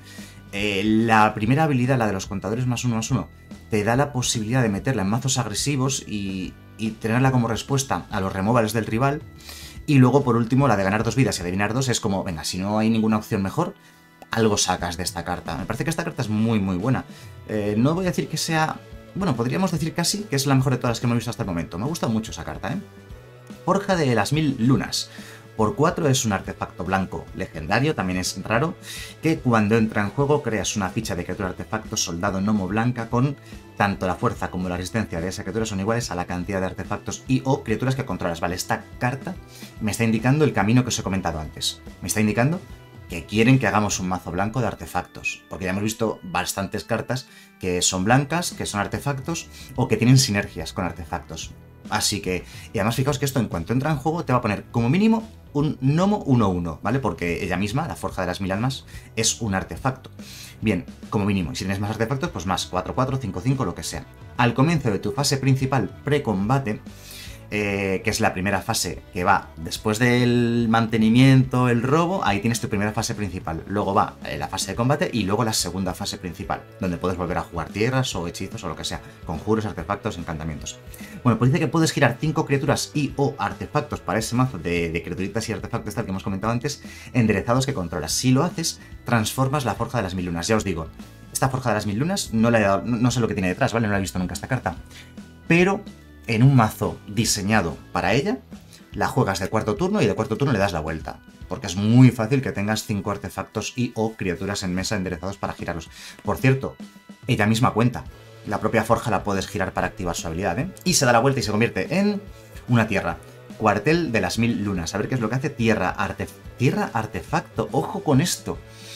La primera habilidad, la de los contadores +1/+1, te da la posibilidad de meterla en mazos agresivos y tenerla como respuesta a los removals del rival. Y luego, por último, la de ganar 2 vidas y adivinar 2 es como, venga, si no hay ninguna opción mejor, algo sacas de esta carta. Me parece que esta carta es muy buena. No voy a decir que sea... Bueno, podríamos decir casi que es la mejor de todas las que hemos visto hasta el momento. Me gusta mucho esa carta, ¿eh? Forja de las 1000 lunas. Por 4 es un artefacto blanco legendario, también es raro, que cuando entra en juego creas una ficha de criatura artefacto soldado gnomo blanca con tanto la fuerza como la resistencia de esa criatura son iguales a la cantidad de artefactos y o criaturas que controlas. Vale, esta carta me está indicando el camino que os he comentado antes. Me está indicando que quieren que hagamos un mazo blanco de artefactos, porque ya hemos visto bastantes cartas que son blancas, que son artefactos, o que tienen sinergias con artefactos. Así que, y además fijaos que esto en cuanto entra en juego te va a poner como mínimo un gnomo 1/1, ¿vale? Porque ella misma, la Forja de las 1000 almas, es un artefacto. Bien, como mínimo, y si tienes más artefactos, pues más, 4/4, 5/5, lo que sea. Al comienzo de tu fase principal pre-combate, que es la primera fase que va después del mantenimiento, el robo, ahí tienes tu primera fase principal. Luego va la fase de combate y luego la segunda fase principal, donde puedes volver a jugar tierras o hechizos o lo que sea, conjuros, artefactos, encantamientos. Bueno, pues dice que puedes girar 5 criaturas y o artefactos para ese mazo de criaturitas y artefactos tal que hemos comentado antes, enderezados que controlas. Si lo haces, transformas la Forja de las 1000 lunas. Ya os digo, esta Forja de las 1000 lunas no sé lo que tiene detrás, ¿vale? No la he visto nunca esta carta. Pero en un mazo diseñado para ella, la juegas de cuarto turno y de cuarto turno le das la vuelta. Porque es muy fácil que tengas 5 artefactos y o criaturas en mesa enderezados para girarlos. Por cierto, ella misma cuenta. La propia forja la puedes girar para activar su habilidad, ¿eh? Y se da la vuelta y se convierte en una tierra. Cuartel de las 1000 lunas. A ver qué es lo que hace. Tierra artefacto. Ojo con esto.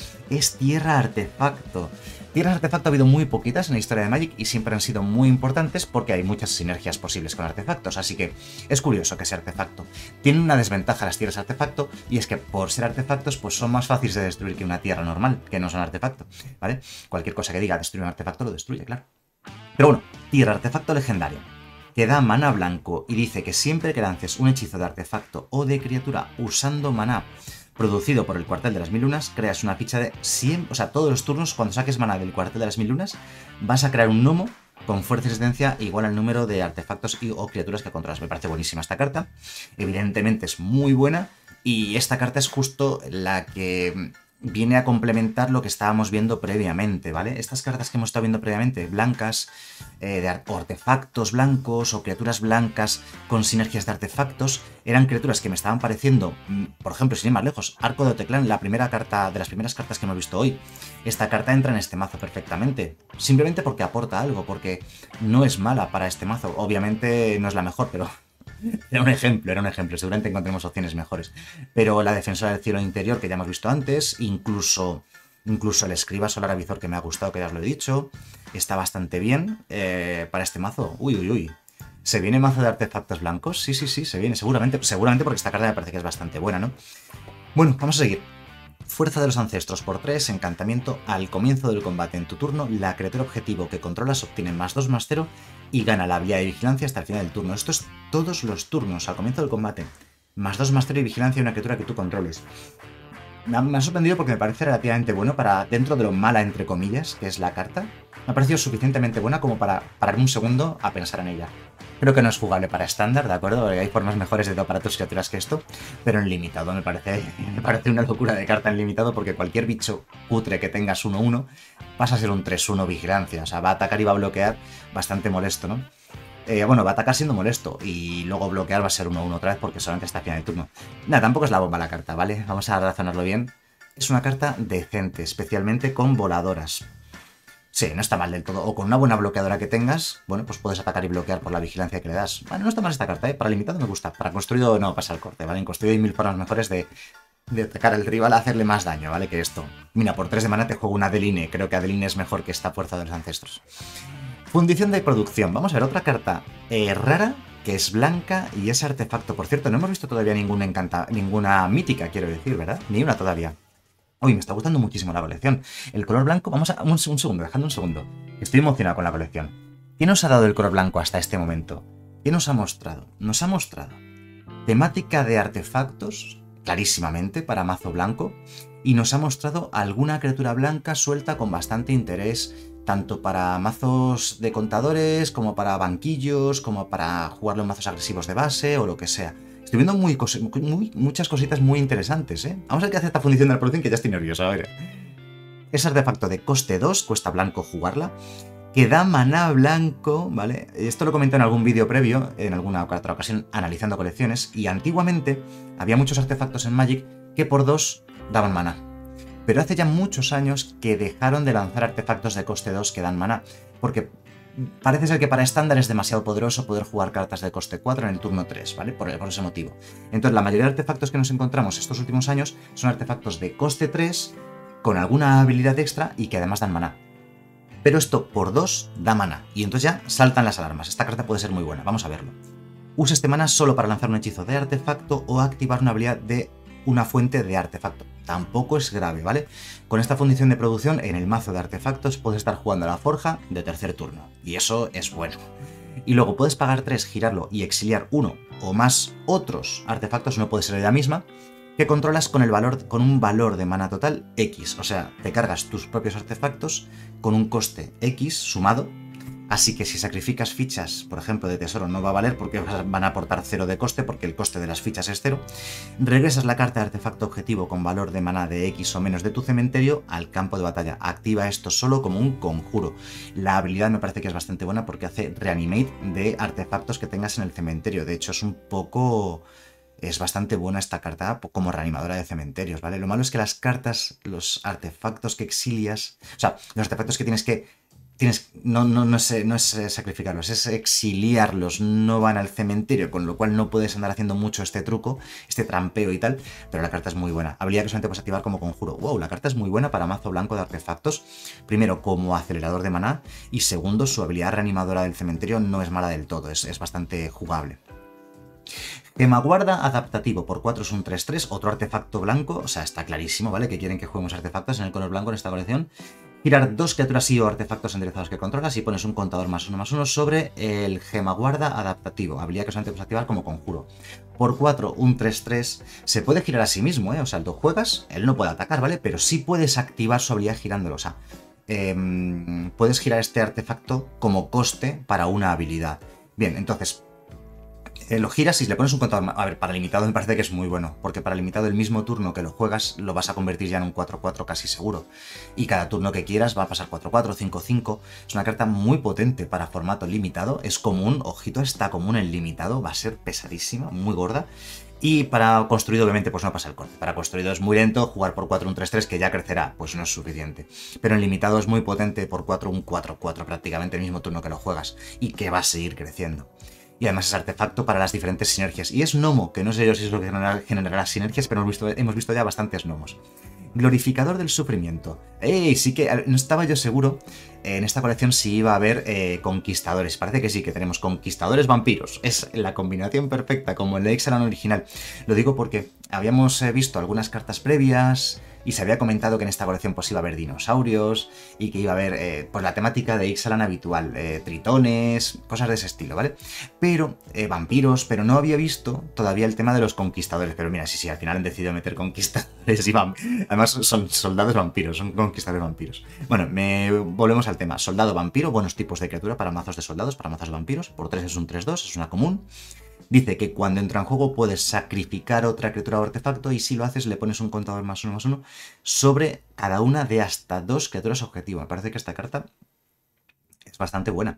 Es tierra artefacto. Tierras artefacto ha habido muy poquitas en la historia de Magic y siempre han sido muy importantes porque hay muchas sinergias posibles con artefactos, así que es curioso que sea artefacto. Tienen una desventaja las tierras artefacto y es que por ser artefactos pues son más fáciles de destruir que una tierra normal, que no son artefacto, ¿vale? Cualquier cosa que diga destruir un artefacto lo destruye, claro. Pero bueno, tierra artefacto legendario, que da mana blanco y dice que siempre que lances un hechizo de artefacto o de criatura usando maná producido por el cuartel de las 1000 lunas, creas una ficha de 100, o sea, todos los turnos, cuando saques maná del cuartel de las 1000 lunas, vas a crear un gnomo con fuerza y resistencia igual al número de artefactos y o criaturas que controlas. Me parece buenísima esta carta, evidentemente es muy buena, y esta carta es justo la que viene a complementar lo que estábamos viendo previamente, ¿vale? Estas cartas que hemos estado viendo previamente, blancas, de artefactos blancos o criaturas blancas con sinergias de artefactos, eran criaturas que me estaban pareciendo, por ejemplo, sin ir más lejos, Arco de Oteclán, la primera carta, de las primeras cartas que hemos visto hoy. Esta carta entra en este mazo perfectamente, simplemente porque aporta algo, porque no es mala para este mazo. Obviamente no es la mejor, pero era un ejemplo, seguramente encontremos opciones mejores. Pero la Defensora del Cielo Interior, que ya hemos visto antes, incluso el Escriba Solar Avizor, que me ha gustado, que ya os lo he dicho, está bastante bien para este mazo. Uy. ¿Se viene mazo de artefactos blancos? Sí, se viene, seguramente porque esta carta me parece que es bastante buena, ¿no? Bueno, vamos a seguir. Fuerza de los Ancestros por 3, encantamiento. Al comienzo del combate en tu turno, la criatura objetivo que controlas obtiene +2/+0 y gana la habilidad de vigilancia hasta el final del turno. Esto es todos los turnos, al comienzo del combate. +2/+0 y vigilancia de una criatura que tú controles. Me ha sorprendido porque me parece relativamente bueno para, dentro de lo mala entre comillas, que es la carta, me ha parecido suficientemente buena como para pararme un segundo a pensar en ella. Creo que no es jugable para estándar, ¿de acuerdo? Hay formas mejores de para tus criaturas que esto, pero en limitado me parece una locura de carta en limitado porque cualquier bicho cutre que tengas 1/1 pasa a ser un 3/1 vigilancia, o sea, va a atacar y va a bloquear bastante molesto, ¿no? Bueno, va a atacar siendo molesto y luego bloquear va a ser 1/1 otra vez porque solamente está a final de turno. Nada, tampoco es la bomba la carta, ¿vale? Vamos a razonarlo bien. Es una carta decente, especialmente con voladoras. Sí, no está mal del todo. O con una buena bloqueadora que tengas, bueno, pues puedes atacar y bloquear por la vigilancia que le das. Bueno, no está mal esta carta, ¿eh? Para limitado me gusta. Para construido no pasa el corte, ¿vale? En construido hay 1000 formas mejores de atacar al rival a hacerle más daño, ¿vale? Que esto. Mira, por 3 de mana te juego una Adeline. Creo que Adeline es mejor que esta Fuerza de los Ancestros. Fundición de producción. Vamos a ver otra carta rara, que es blanca y es artefacto. Por cierto, no hemos visto todavía ninguna mítica, quiero decir, ¿verdad? Ni una todavía. Uy, me está gustando muchísimo la colección. El color blanco, vamos a... Un segundo, dejando un segundo. Estoy emocionado con la colección. ¿Qué nos ha dado el color blanco hasta este momento? ¿Qué nos ha mostrado? Nos ha mostrado temática de artefactos, clarísimamente, para mazo blanco, y nos ha mostrado alguna criatura blanca suelta con bastante interés, tanto para mazos de contadores, como para banquillos, como para jugarlo en mazos agresivos de base, o lo que sea. Estoy viendo muchas cositas muy interesantes, ¿eh? Vamos a ver qué hace esta fundición de la producción, que ya estoy nervioso, a ver. Es artefacto de coste 2, cuesta blanco jugarla, que da maná blanco, ¿vale? Esto lo comenté en algún vídeo previo, en alguna otra ocasión, analizando colecciones, y antiguamente había muchos artefactos en Magic que por 2 daban maná. Pero hace ya muchos años que dejaron de lanzar artefactos de coste 2 que dan maná, porque parece ser que para estándar es demasiado poderoso poder jugar cartas de coste 4 en el turno 3, ¿vale? Por ese motivo. Entonces, la mayoría de artefactos que nos encontramos estos últimos años son artefactos de coste 3 con alguna habilidad extra y que además dan maná. Pero esto por 2 da maná, y entonces ya saltan las alarmas. Esta carta puede ser muy buena, vamos a verlo. Usa este maná solo para lanzar un hechizo de artefacto o activar una habilidad de una fuente de artefacto. Tampoco es grave, ¿vale? Con esta fundición de producción, en el mazo de artefactos puedes estar jugando a la forja de tercer turno, y eso es bueno. Y luego puedes pagar 3, girarlo y exiliar uno o más otros artefactos, no puede ser la misma, que controlas con un valor de mana total X. O sea, te cargas tus propios artefactos con un coste X sumado. Así que si sacrificas fichas, por ejemplo, de tesoro, no va a valer porque van a aportar 0 de coste, porque el coste de las fichas es 0. Regresas la carta de artefacto objetivo con valor de maná de X o menos de tu cementerio al campo de batalla. Activa esto solo como un conjuro. La habilidad me parece que es bastante buena porque hace reanimate de artefactos que tengas en el cementerio. De hecho, es bastante buena esta carta como reanimadora de cementerios, ¿vale? Lo malo es que las cartas, los artefactos que exilias, o sea, los artefactos que no es sacrificarlos, es exiliarlos, no van al cementerio, con lo cual no puedes andar haciendo mucho este truco, este trampeo y tal, pero la carta es muy buena. Habilidad que solamente puedes activar como conjuro. ¡Wow! La carta es muy buena para mazo blanco de artefactos. Primero, como acelerador de maná, y segundo, su habilidad reanimadora del cementerio no es mala del todo, es bastante jugable. Gemaguarda adaptativo, por 4 es un 3-3, otro artefacto blanco, o sea, está clarísimo, ¿vale? Que quieren que juguemos artefactos en el color blanco en esta colección. Girar 2 criaturas y o artefactos enderezados que controlas y pones un contador +1/+1 sobre el Gemaguarda adaptativo, habilidad que solamente puedes activar como conjuro. Por 4, un 3-3, se puede girar a sí mismo, ¿eh? O sea, tú juegas, él no puede atacar, ¿vale? Pero sí puedes activar su habilidad girándolo, o sea, puedes girar este artefacto como coste para una habilidad. Bien, entonces lo giras y le pones un contador. A ver, para limitado me parece que es muy bueno, porque para limitado el mismo turno que lo juegas lo vas a convertir ya en un 4-4 casi seguro. Y cada turno que quieras va a pasar 4-4, 5-5. Es una carta muy potente para formato limitado. Es común, ojito, está común en limitado. Va a ser pesadísima, muy gorda. Y para construido, obviamente, pues no pasa el corte. Para construido es muy lento, jugar por 4 un 3-3 que ya crecerá, pues no es suficiente. Pero en limitado es muy potente, por 4 un 4-4 prácticamente el mismo turno que lo juegas. Y que va a seguir creciendo. Y además es artefacto para las diferentes sinergias. Y es gnomo, que no sé yo si es lo que generará sinergias, pero hemos visto ya bastantes gnomos. Glorificador del sufrimiento. ¡Ey! Sí que no estaba yo seguro en esta colección si iba a haber conquistadores. Parece que sí, que tenemos conquistadores vampiros. Es la combinación perfecta, como el de Ixalan original. Lo digo porque habíamos visto algunas cartas previas y se había comentado que en esta colección pues iba a haber dinosaurios y que iba a haber pues la temática de Ixalan habitual, tritones, cosas de ese estilo, ¿vale? Pero vampiros, pero no había visto todavía el tema de los conquistadores. Pero mira, sí, al final han decidido meter conquistadores y además son soldados vampiros, son conquistadores vampiros. Bueno, volvemos al tema. Soldado vampiro, buenos tipos de criatura para mazos de soldados, para mazos de vampiros. Por 3 es un 3-2, es una común. Dice que cuando entra en juego puedes sacrificar otra criatura o artefacto y si lo haces le pones un contador +1/+1 sobre cada una de hasta 2 criaturas objetivo. Me parece que esta carta es bastante buena.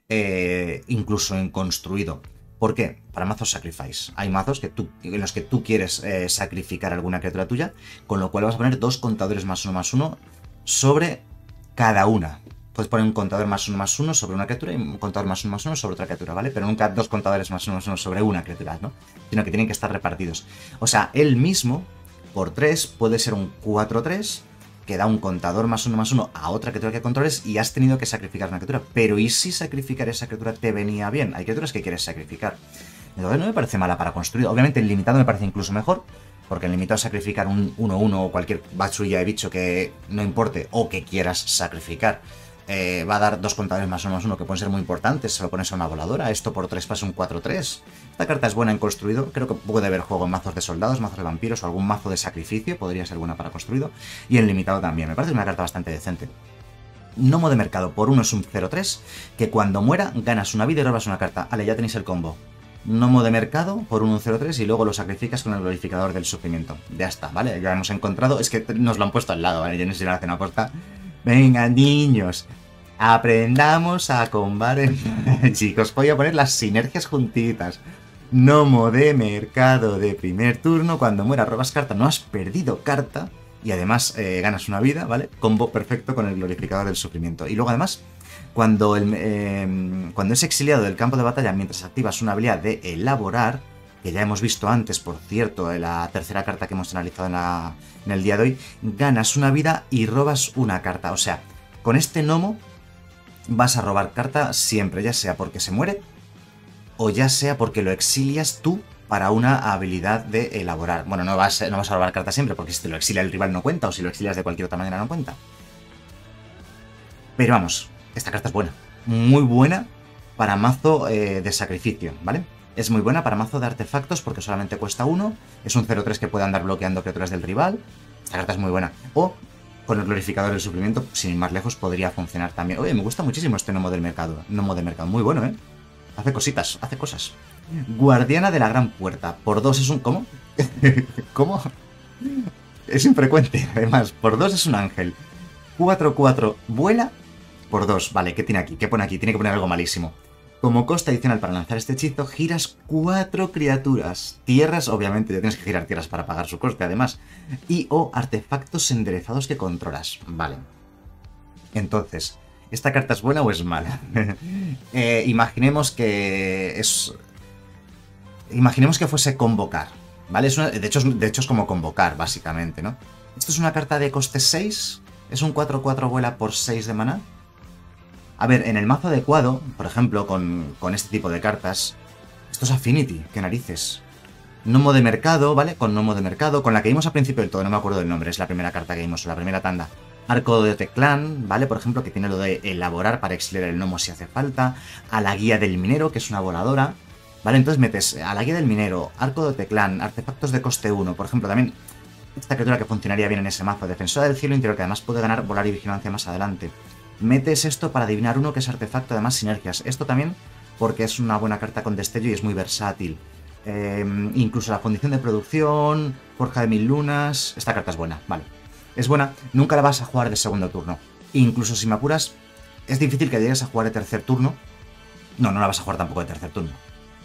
Incluso en construido. ¿Por qué? Para mazos sacrifice. Hay mazos en los que tú quieres sacrificar alguna criatura tuya, con lo cual vas a poner 2 contadores +1/+1 sobre cada una. Puedes poner un contador +1/+1 sobre una criatura y un contador +1/+1 sobre otra criatura, ¿vale? Pero nunca 2 contadores +1/+1 sobre una criatura, ¿no? Sino que tienen que estar repartidos. O sea, él mismo, por 3, puede ser un 4-3, que da un contador +1/+1 a otra criatura que controles y has tenido que sacrificar una criatura. Pero ¿y si sacrificar esa criatura te venía bien? Hay criaturas que quieres sacrificar. Entonces no me parece mala para construir. Obviamente en limitado me parece incluso mejor, porque en limitado sacrificar un 1-1 o cualquier basulla de bicho que no importe o que quieras sacrificar Va a dar dos contadores más uno más uno que pueden ser muy importantes. Se lo pones a una voladora. Esto por 3 pasa un 4-3. Esta carta es buena en construido. Creo que puede haber juego en mazos de soldados, mazos de vampiros o algún mazo de sacrificio. Podría ser buena para construido. Y en limitado también. Me parece una carta bastante decente. Gnomo de mercado por 1 es un 0-3. Que cuando muera ganas una vida y robas una carta. Vale, ya tenéis el combo. Gnomo de mercado por 1 0-3 y luego lo sacrificas con el glorificador del sufrimiento. Ya está, ¿vale? Ya hemos encontrado. Es que nos lo han puesto al lado, ¿vale? Yo no sé si lo hacen a posta. Venga, niños. Aprendamos a combatir. Chicos, voy a poner las sinergias juntitas. Gnomo de mercado de primer turno. Cuando muera robas carta. No has perdido carta. Y además ganas una vida, ¿vale? Combo perfecto con el glorificador del sufrimiento. Y luego además, cuando es exiliado del campo de batalla mientras activas una habilidad de elaborar, que ya hemos visto antes, por cierto, en la tercera carta que hemos analizado en el día de hoy, ganas una vida y robas una carta. O sea, con este gnomo vas a robar carta siempre, ya sea porque se muere o ya sea porque lo exilias tú para una habilidad de elaborar. Bueno, no vas a robar carta siempre, porque si te lo exilia el rival no cuenta, o si lo exilias de cualquier otra manera no cuenta. Pero vamos, esta carta es buena. Muy buena para mazo de sacrificio, ¿vale? Es muy buena para mazo de artefactos porque solamente cuesta 1. Es un 0-3 que puede andar bloqueando criaturas del rival. Esta carta es muy buena. O con el glorificador del sufrimiento, sin ir más lejos, podría funcionar también. Oye, me gusta muchísimo este gnomo del mercado. Gnomo de mercado, muy bueno, ¿eh? Hace cositas, hace cosas. Guardiana de la Gran Puerta. Por 2 es un... ¿Cómo? ¿Cómo? Es infrecuente, además. Por 2 es un ángel. 4-4 vuela. Por 2, vale, ¿qué tiene aquí? ¿Qué pone aquí? Tiene que poner algo malísimo. Como coste adicional para lanzar este hechizo, giras 4 criaturas. Tierras, obviamente, ya tienes que girar tierras para pagar su coste, además. Y o artefactos enderezados que controlas. Vale. Entonces, ¿esta carta es buena o es mala? Imaginemos que fuese convocar, ¿vale? De hecho es como convocar, básicamente, ¿no? Esto es una carta de coste 6. Es un 4-4 vuela por 6 de maná. A ver, en el mazo adecuado, por ejemplo, con este tipo de cartas, esto es Affinity, qué narices. Gnomo de mercado, ¿vale? Con Gnomo de mercado, con la que vimos al principio del todo, no me acuerdo del nombre, es la primera carta que vimos, la primera tanda. Arco de Teclán, ¿vale? Por ejemplo, que tiene lo de elaborar para exiliar el gnomo si hace falta. A la guía del minero, que es una voladora, ¿vale? Entonces metes a la guía del minero, Arco de Teclán, artefactos de coste 1, por ejemplo, también esta criatura que funcionaría bien en ese mazo, defensora del cielo interior, que además puede ganar volar y vigilancia más adelante. Metes esto para adivinar uno que es artefacto, además sinergias. Esto también porque es una buena carta con destello y es muy versátil. Incluso la fundición de producción, forja de 1000 lunas. Esta carta es buena, vale. Es buena, nunca la vas a jugar de segundo turno. Incluso si me apuras, es difícil que llegues a jugar de tercer turno. No la vas a jugar tampoco de tercer turno.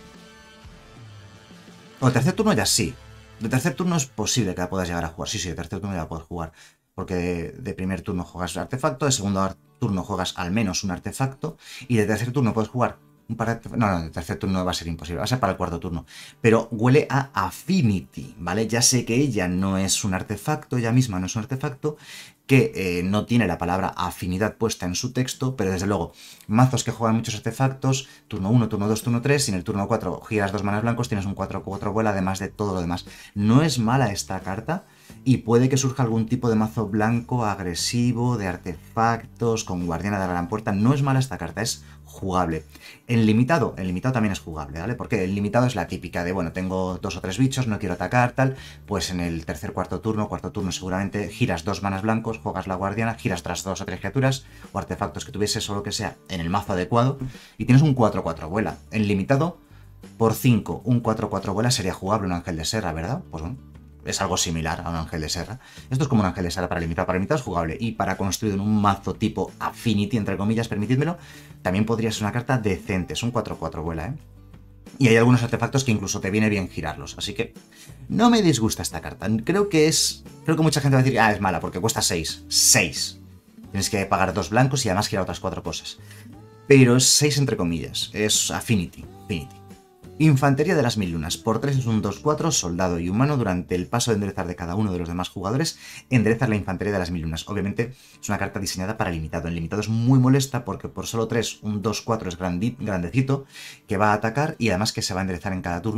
O de tercer turno ya sí. De tercer turno es posible que la puedas llegar a jugar. Sí, de tercer turno ya la puedes jugar. Porque de primer turno juegas un artefacto, de segundo turno juegas al menos un artefacto, y de tercer turno puedes jugar un par de artefactos. No, de tercer turno va a ser imposible, va a ser para el cuarto turno. Pero huele a Affinity, ¿vale? Ya sé que ella no es un artefacto, ella misma no es un artefacto, que no tiene la palabra afinidad puesta en su texto, pero desde luego, mazos que juegan muchos artefactos, turno 1, turno 2, turno 3, y en el turno 4 giras 2 manas blancos, tienes un 4-4 vuela, además de todo lo demás. No es mala esta carta, y puede que surja algún tipo de mazo blanco agresivo, de artefactos, con Guardiana de la Gran Puerta. No es mala esta carta, es jugable. En limitado también es jugable, ¿vale? Porque el limitado es la típica de, bueno, tengo 2 o 3 bichos, no quiero atacar, tal, pues en el tercer, cuarto turno seguramente giras 2 manas blancos, juegas la Guardiana, giras tras 2 o 3 criaturas o artefactos que tuvieses o lo que sea en el mazo adecuado y tienes un 4-4 vuela. En limitado, por 5, un 4-4 vuela sería jugable un Ángel de Serra, ¿verdad? Pues bueno, es algo similar a un Ángel de Serra. Esto es como un Ángel de Serra para limitado. Para limitado es jugable. Y para construir en un mazo tipo Affinity, entre comillas, permitidmelo, también podría ser una carta decente. Es un 4-4 vuela, ¿eh? Y hay algunos artefactos que incluso te viene bien girarlos. Así que no me disgusta esta carta. Creo que mucha gente va a decir, es mala, porque cuesta 6. 6. Tienes que pagar 2 blancos y además girar otras 4 cosas. Pero es 6 entre comillas. Es Affinity. Infantería de las 1000 lunas. Por 3 es un 2-4, soldado y humano. Durante el paso de enderezar de cada uno de los demás jugadores, enderezas la infantería de las 1000 lunas. Obviamente es una carta diseñada para limitado. En limitado es muy molesta porque por solo 3, un 2-4 es grandecito, que va a atacar y además que se va a enderezar en cada turno.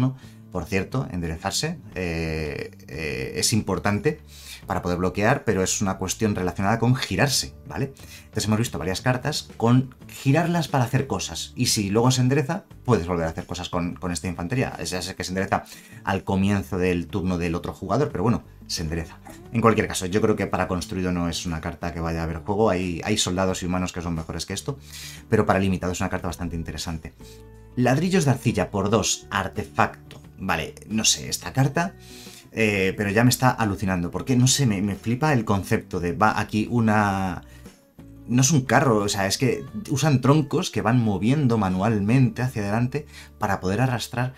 por cierto, enderezarse es importante para poder bloquear, pero es una cuestión relacionada con girarse, ¿vale? Entonces hemos visto varias cartas con girarlas para hacer cosas, y si luego se endereza, puedes volver a hacer cosas con esta infantería. Ya sé que se endereza al comienzo del turno del otro jugador, pero bueno, se endereza. En cualquier caso, yo creo que para construido no es una carta que vaya a haber juego, hay soldados y humanos que son mejores que esto, pero para limitado es una carta bastante interesante. Ladrillos de arcilla por 2, artefacto. Vale, no sé, esta carta... pero ya me está alucinando, porque no sé, me flipa el concepto de va aquí una... No es un carro, o sea, es que usan troncos que van moviendo manualmente hacia adelante para poder arrastrar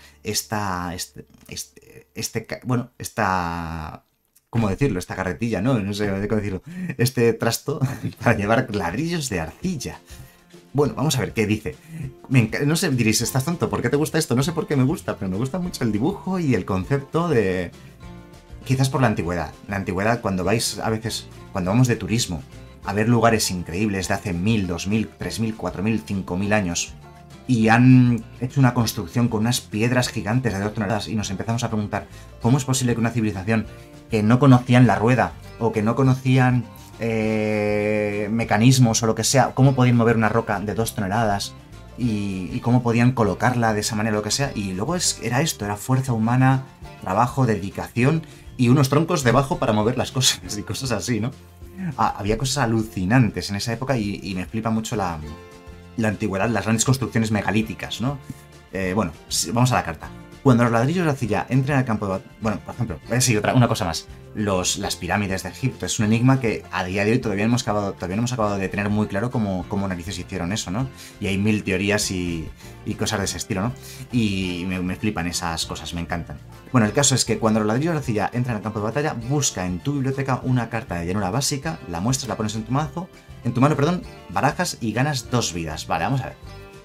¿cómo decirlo? Esta carretilla, ¿no? No sé cómo decirlo. Este trasto para llevar ladrillos de arcilla. Bueno, vamos a ver qué dice. No sé, diréis, ¿estás tonto? ¿Por qué te gusta esto? No sé por qué me gusta, pero me gusta mucho el dibujo y el concepto de... Quizás por la antigüedad. La antigüedad, cuando vais a veces, cuando vamos de turismo, a ver lugares increíbles de hace 1000, 2000, 3000, 4000, 5000 años, y han hecho una construcción con unas piedras gigantes de 2 toneladas, y nos empezamos a preguntar, ¿cómo es posible que una civilización que no conocían la rueda, o que no conocían mecanismos o lo que sea, cómo podían mover una roca de 2 toneladas y cómo podían colocarla de esa manera, lo que sea? Y luego era esto, era fuerza humana, trabajo, dedicación y unos troncos debajo para mover las cosas y cosas así, ¿no? Había cosas alucinantes en esa época y me flipa mucho la antigüedad, las grandes construcciones megalíticas, ¿no? Bueno, vamos a la carta. Cuando los ladrillos de arcilla entren al campo de batalla... Bueno, por ejemplo, voy a decir una cosa más. Las pirámides de Egipto es un enigma que a día de hoy todavía no hemos acabado de tener muy claro cómo narices hicieron eso, ¿no? Y hay 1000 teorías y cosas de ese estilo, ¿no? Y me flipan esas cosas, me encantan. Bueno, el caso es que cuando los ladrillos de arcilla entran al campo de batalla, busca en tu biblioteca una carta de llanura básica, la muestras, la pones en tu mano, barajas y ganas 2 vidas. Vale, vamos a ver.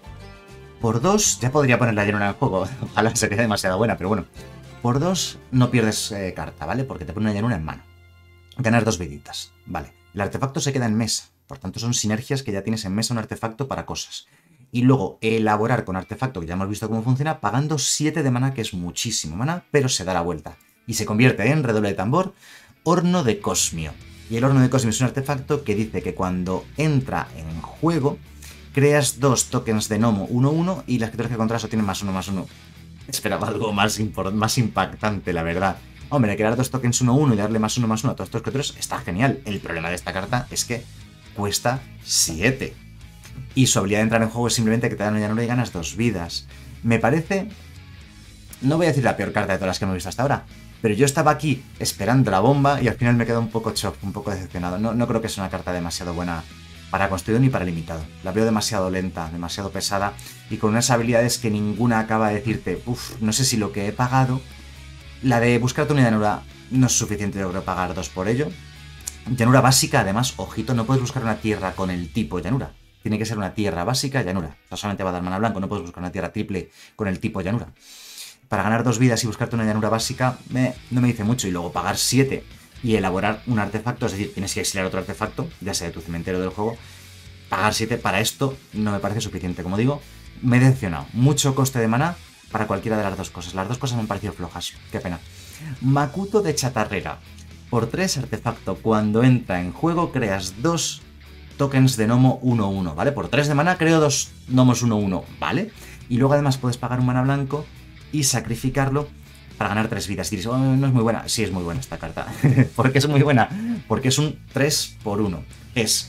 Por 2 ya podría poner la llanura en el juego, ojalá se quede demasiado buena, pero bueno. Por 2 no pierdes carta, ¿vale? Porque te pone una llanura en mano. Ganas 2 viditas, vale. El artefacto se queda en mesa, por tanto son sinergias que ya tienes en mesa un artefacto para cosas. Y luego elaborar con artefacto, que ya hemos visto cómo funciona, pagando 7 de mana, que es muchísimo mana, pero se da la vuelta. Y se convierte en, redoble de tambor, horno de cosmio. Y el horno de cosmio es un artefacto que dice que cuando entra en juego, creas 2 tokens de gnomo 1-1 y las criaturas que controlas tienen +1/+1. Esperaba algo más impactante, la verdad. Hombre, crear 2 tokens 1-1 y darle +1/+1 a todos estos criaturas está genial. El problema de esta carta es que cuesta 7. Y su habilidad de entrar en juego es simplemente que te dan una llanura y ganas 2 vidas. Me parece... No voy a decir la peor carta de todas las que hemos visto hasta ahora, pero yo estaba aquí esperando la bomba y al final me quedo un poco shock, un poco decepcionado. No creo que sea una carta demasiado buena para construido ni para limitado. La veo demasiado lenta, demasiado pesada y con unas habilidades que ninguna acaba de decirte, uff, no sé si lo que he pagado. La de buscarte una llanura no es suficiente, yo creo, pagar 2 por ello. Llanura básica, además, ojito, no puedes buscar una tierra con el tipo llanura. Tiene que ser una tierra básica llanura. O sea, solamente va a dar mana blanco, no puedes buscar una tierra triple con el tipo llanura. Para ganar 2 vidas y buscarte una llanura básica, no me dice mucho. Y luego pagar 7 y elaborar un artefacto, es decir, tienes que exiliar otro artefacto, ya sea de tu cementerio del juego. Pagar 7 para esto no me parece suficiente. Como digo, me he decepcionado. Mucho coste de mana para cualquiera de las dos cosas. Las dos cosas me han parecido flojas. Qué pena. Makuto de chatarrera. Por 3 artefacto, cuando entra en juego creas 2 tokens de gnomo 1-1, ¿vale? Por 3 de mana creo 2 gnomos 1-1, ¿vale? Y luego además puedes pagar un mana blanco y sacrificarlo para ganar 3 vidas. Y dices, oh, no es muy buena. Sí, es muy buena esta carta. ¿Por qué es muy buena? Porque es un 3x1. Es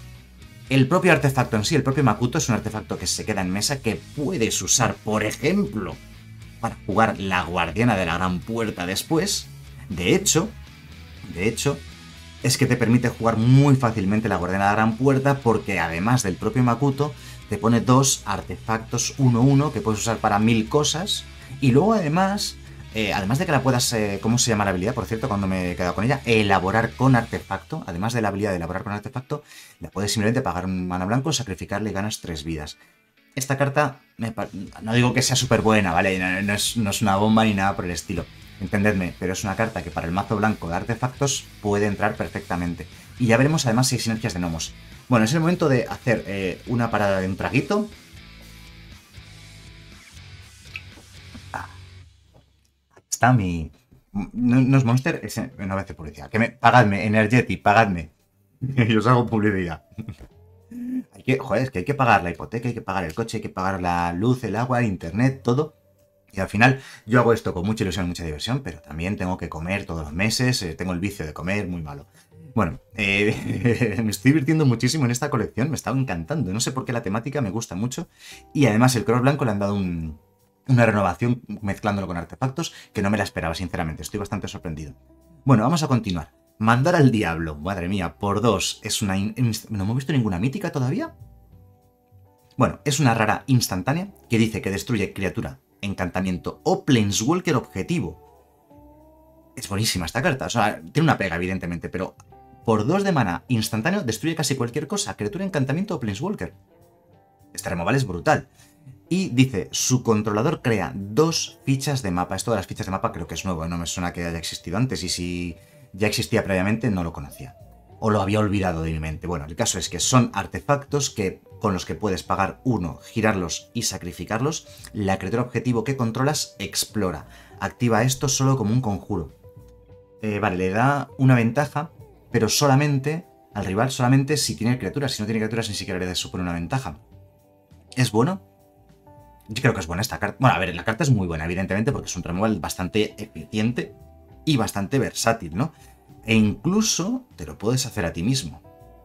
el propio artefacto en sí, el propio Makuto, es un artefacto que se queda en mesa que puedes usar, por ejemplo, para jugar la guardiana de la gran puerta después. De hecho, es que te permite jugar muy fácilmente la guardiana de la gran puerta porque además del propio Makuto te pone 2 artefactos 1-1 que puedes usar para 1000 cosas y luego además de que la puedas, ¿cómo se llama la habilidad? Por cierto, cuando me he quedado con ella, elaborar con artefacto, además de la habilidad de elaborar con artefacto, la puedes simplemente pagar un mana blanco, sacrificarle y ganas 3 vidas. Esta carta, no digo que sea súper buena, ¿vale? No es una bomba ni nada por el estilo. Entendedme, pero es una carta que para el mazo blanco de artefactos puede entrar perfectamente. Y ya veremos además si hay sinergias de gnomos. Bueno, es el momento de hacer una parada de un traguito. Está mi... No es Monster, es... No voy a hacer publicidad. Pagadme, Energetic, pagadme. Y os hago publicidad. Joder, es que hay que pagar la hipoteca, hay que pagar el coche, hay que pagar la luz, el agua, el internet, todo. Y al final yo hago esto con mucha ilusión y mucha diversión, pero también tengo que comer todos los meses, tengo el vicio de comer, muy malo. Bueno, me estoy divirtiendo muchísimo en esta colección, me está encantando. No sé por qué la temática me gusta mucho. Y además el color blanco le han dado una renovación mezclándolo con artefactos que no me la esperaba, sinceramente. Estoy bastante sorprendido. Bueno, vamos a continuar. Mandar al diablo, madre mía, por 2 es una... ¿No hemos visto ninguna mítica todavía? Bueno, es una rara instantánea que dice que destruye criatura, encantamiento o planeswalker objetivo. Es buenísima esta carta, o sea, tiene una pega evidentemente, pero por 2 de mana instantáneo destruye casi cualquier cosa, criatura, encantamiento o planeswalker. Este removal es brutal. Y dice, su controlador crea 2 fichas de mapa. Esto de las fichas de mapa creo que es nuevo, no me suena que haya existido antes, y si ya existía previamente no lo conocía. O lo había olvidado de mi mente. Bueno, el caso es que son artefactos con los que puedes pagar 1, girarlos y sacrificarlos. La criatura objetivo que controlas explora. Activa esto solo como un conjuro. Vale, le da una ventaja, pero solamente al rival, solamente si tiene criaturas. Si no tiene criaturas ni siquiera le supone una ventaja. ¿Es bueno? Yo creo que es buena esta carta. Bueno, a ver, la carta es muy buena, evidentemente, porque es un removal bastante eficiente y bastante versátil, ¿no? E incluso te lo puedes hacer a ti mismo.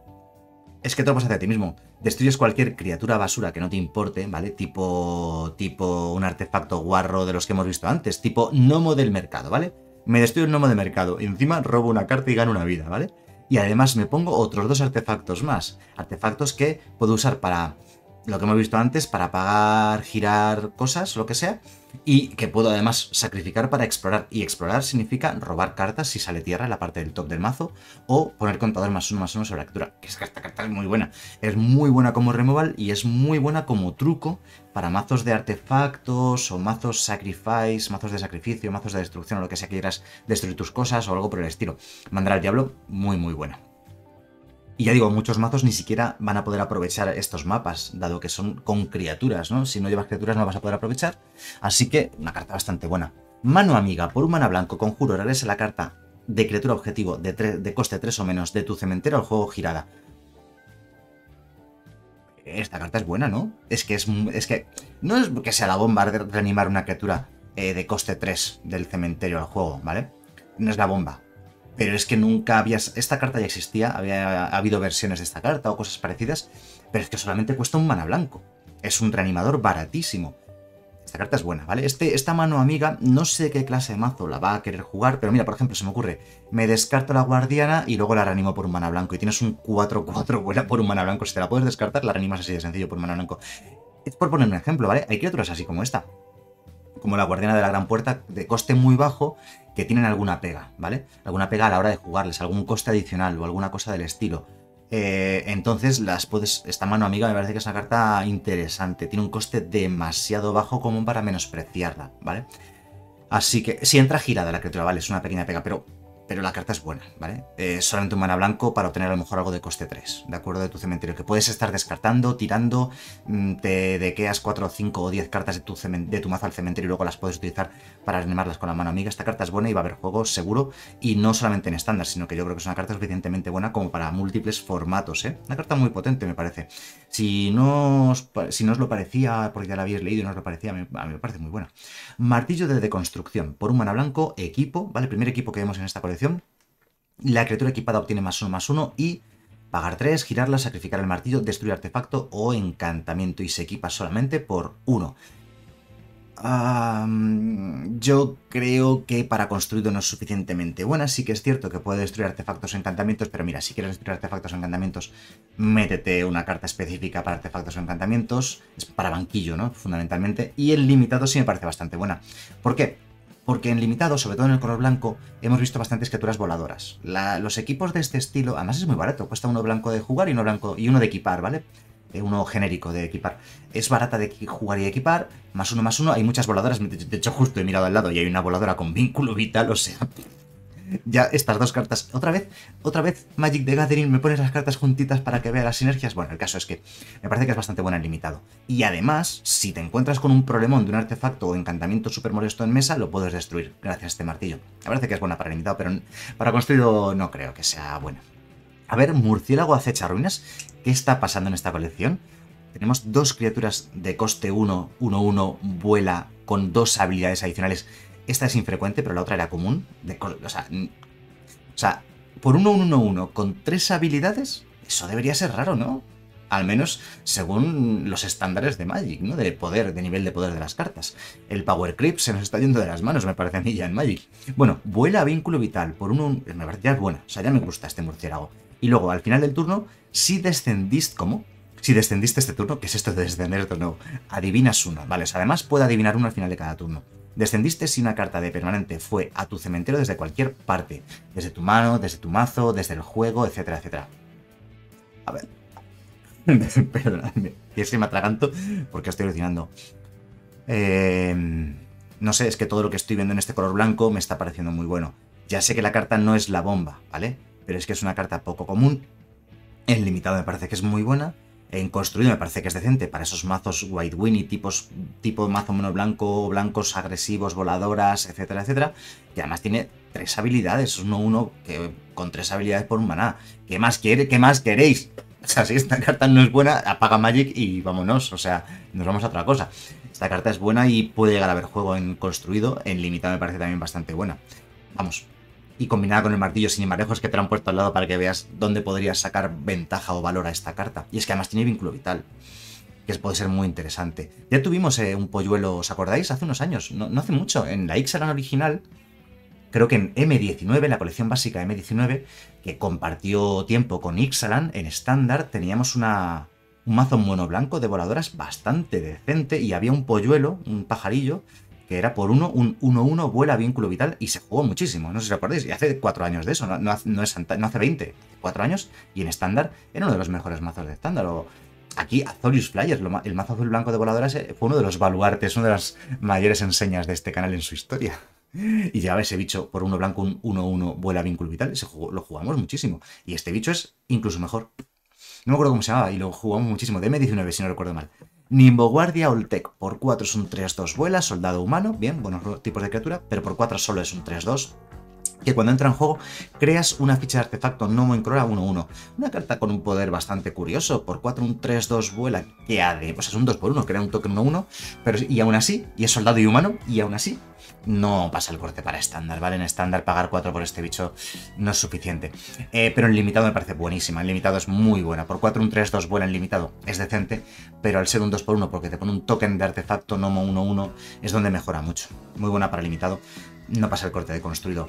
Es que te lo puedes hacer a ti mismo. Destruyes cualquier criatura basura que no te importe, ¿vale? Tipo un artefacto guarro de los que hemos visto antes, tipo gnomo del mercado, ¿vale? Me destruyo un gnomo de mercado y encima robo una carta y gano una vida, ¿vale? Y además me pongo otros 2 artefactos más. Artefactos que puedo usar para... lo que hemos visto antes, para pagar, girar cosas, lo que sea, y que puedo además sacrificar para explorar. Y explorar significa robar cartas si sale tierra en la parte del top del mazo, o poner contador +1/+1 sobre la criatura. Que esta carta es muy buena. Es muy buena como removal y es muy buena como truco para mazos de artefactos o mazos sacrifice, mazos de sacrificio, mazos de destrucción o lo que sea que quieras destruir tus cosas o algo por el estilo. Mandar al diablo, muy muy buena. Y ya digo, muchos mazos ni siquiera van a poder aprovechar estos mapas, dado que son con criaturas, ¿no? Si no llevas criaturas no vas a poder aprovechar, así que una carta bastante buena. Mano amiga, por un mana blanco, conjuro, regresa la carta de criatura objetivo de coste 3 o menos de tu cementerio al juego girada. Esta carta es buena, ¿no? Es que no es que sea la bomba de reanimar una criatura de coste 3 del cementerio al juego, ¿vale? No es la bomba. Pero es que nunca habías... Esta carta ya existía, había habido versiones de esta carta o cosas parecidas, pero es que solamente cuesta un mana blanco. Es un reanimador baratísimo. Esta carta es buena, ¿vale? Esta mano amiga, no sé qué clase de mazo la va a querer jugar, pero mira, por ejemplo, se me ocurre, me descarto la guardiana y luego la reanimo por un mana blanco, y tienes un 4/4 buena por un mana blanco. Si te la puedes descartar, la reanimas así de sencillo por un mana blanco. Es por poner un ejemplo, ¿vale? Hay criaturas así como esta, como la guardiana de la gran puerta, de coste muy bajo, que tienen alguna pega, ¿vale? Alguna pega a la hora de jugarles, algún coste adicional o alguna cosa del estilo. Entonces las puedes... Esta mano amiga me parece que es una carta interesante. Tiene un coste demasiado bajo como para menospreciarla, ¿vale? Así que si entra girada la criatura, ¿vale? Es una pequeña pega, pero la carta es buena, ¿vale? Solamente un mana blanco para obtener a lo mejor algo de coste 3, ¿de acuerdo? De tu cementerio, que puedes estar descartando, tirando, te dequeas 4, 5 o 10 cartas de tu mazo al cementerio y luego las puedes utilizar para animarlas con la mano amiga. Esta carta es buena y va a haber juego seguro, y no solamente en estándar, sino que yo creo que es una carta suficientemente buena como para múltiples formatos, ¿eh? Una carta muy potente, me parece. Si no os lo parecía, porque ya la habéis leído y no os lo parecía, a mí me parece muy buena. Martillo de deconstrucción, por un mana blanco, equipo, ¿vale? Primer equipo que vemos en esta colección. La criatura equipada obtiene +1/+1 y pagar 3, girarla, sacrificar el martillo, destruir artefacto o encantamiento, y se equipa solamente por 1. Yo creo que para construido no es suficientemente buena. Sí que es cierto que puede destruir artefactos o encantamientos, pero mira, si quieres destruir artefactos o encantamientos, métete una carta específica para artefactos o encantamientos. Es para banquillo, ¿no? Fundamentalmente. Y el limitado sí me parece bastante buena. ¿Por qué? Porque en limitado, sobre todo en el color blanco, hemos visto bastantes criaturas voladoras. Los equipos de este estilo, además es muy barato, cuesta uno blanco de jugar y uno de equipar, ¿vale? Uno genérico de equipar. Es barata de jugar y equipar, +1/+1, hay muchas voladoras, de hecho justo he mirado al lado y hay una voladora con vínculo vital, o sea, Ya estas dos cartas, otra vez Magic the Gathering, me pones las cartas juntitas para que vea las sinergias. Bueno, el caso es que me parece que es bastante buena en limitado. Y además, si te encuentras con un problemón de un artefacto o encantamiento súper molesto en mesa, lo puedes destruir gracias a este martillo. Me parece que es buena para limitado, pero para construido no creo que sea buena. A ver, Murciélago acecha ruinas. ¿Qué está pasando en esta colección? Tenemos dos criaturas de coste 1, 1-1, vuela, con dos habilidades adicionales. Esta es infrecuente, pero la otra era común. O sea, por 1-1-1 con tres habilidades, eso debería ser raro, ¿no? Al menos según los estándares de Magic, ¿no? De poder, de nivel de poder de las cartas. El Power Creep se nos está yendo de las manos, me parece a mí ya en Magic. Bueno, vuela a vínculo vital por 1... Me parece ya es buena, o sea, ya me gusta este murciélago. Y luego, al final del turno, si descendiste... ¿Cómo? Si descendiste este turno, ¿qué es esto de descender de nuevo? Adivinas uno, ¿vale? O sea, además puede adivinar uno al final de cada turno. Descendiste si una carta de permanente fue a tu cementerio desde cualquier parte. Desde tu mano, desde tu mazo, desde el juego, etcétera, etcétera. A ver. Perdonadme. Y es que me atraganto porque estoy alucinando. No sé, es que todo lo que estoy viendo en este color blanco me está pareciendo muy bueno. Ya sé que la carta no es la bomba, ¿vale? Pero es que es una carta poco común. En limitado me parece que es muy buena. En construido me parece que es decente para esos mazos White Winnie, tipo mazo mono blanco, blancos agresivos, voladoras, etcétera, etcétera. Y además tiene tres habilidades, es 1-1 con tres habilidades por un maná. ¿Qué más quiere? ¿Qué más queréis? O sea, si esta carta no es buena, apaga Magic y vámonos. O sea, nos vamos a otra cosa. Esta carta es buena y puede llegar a haber juego en construido. En limitado me parece también bastante buena. Vamos. Y combinada con el martillo sin ir más lejos que te lo han puesto al lado para que veas dónde podrías sacar ventaja o valor a esta carta. Y es que además tiene vínculo vital, que puede ser muy interesante. Ya tuvimos un polluelo, ¿os acordáis? Hace unos años, no hace mucho, en la Ixalan original, creo que en M19, en la colección básica M19, que compartió tiempo con Ixalan, en estándar teníamos un mazo mono blanco de voladoras bastante decente y había un polluelo, un pajarillo, que era por un 1-1 vuela vínculo vital y se jugó muchísimo, no sé si os acordáis, y hace 4 años de eso, no hace 20, 4 años, y en estándar era uno de los mejores mazos de estándar. Aquí Azorius Flyers, el mazo azul blanco de voladoras fue uno de los baluartes, una de las mayores enseñas de este canal en su historia. Y llevaba ese bicho por uno blanco, un 1-1 vuela vínculo vital, y lo jugamos muchísimo. Y este bicho es incluso mejor. No me acuerdo cómo se llamaba, y lo jugamos muchísimo, de M19 si no recuerdo mal. Nimboguardia Oltec, por 4 es un 3-2 vuela, soldado humano, bien, buenos tipos de criatura, pero por 4 solo es un 3-2, que cuando entra en juego creas una ficha de artefacto Gnomo Incrora 1-1. Una carta con un poder bastante curioso, por 4 un 3-2 vuela, que pues es un 2x1, crea un token 1-1, pero y aún así, y es soldado y humano, y aún así no pasa el corte para estándar, ¿vale? En estándar pagar 4 por este bicho no es suficiente. Pero en limitado me parece buenísima, en limitado es muy buena. Por 4 un 3-2 vuela en limitado es decente, pero al ser un 2x1 porque te pone un token de artefacto Gnomo 1-1 es donde mejora mucho. Muy buena para limitado, no pasa el corte de construido.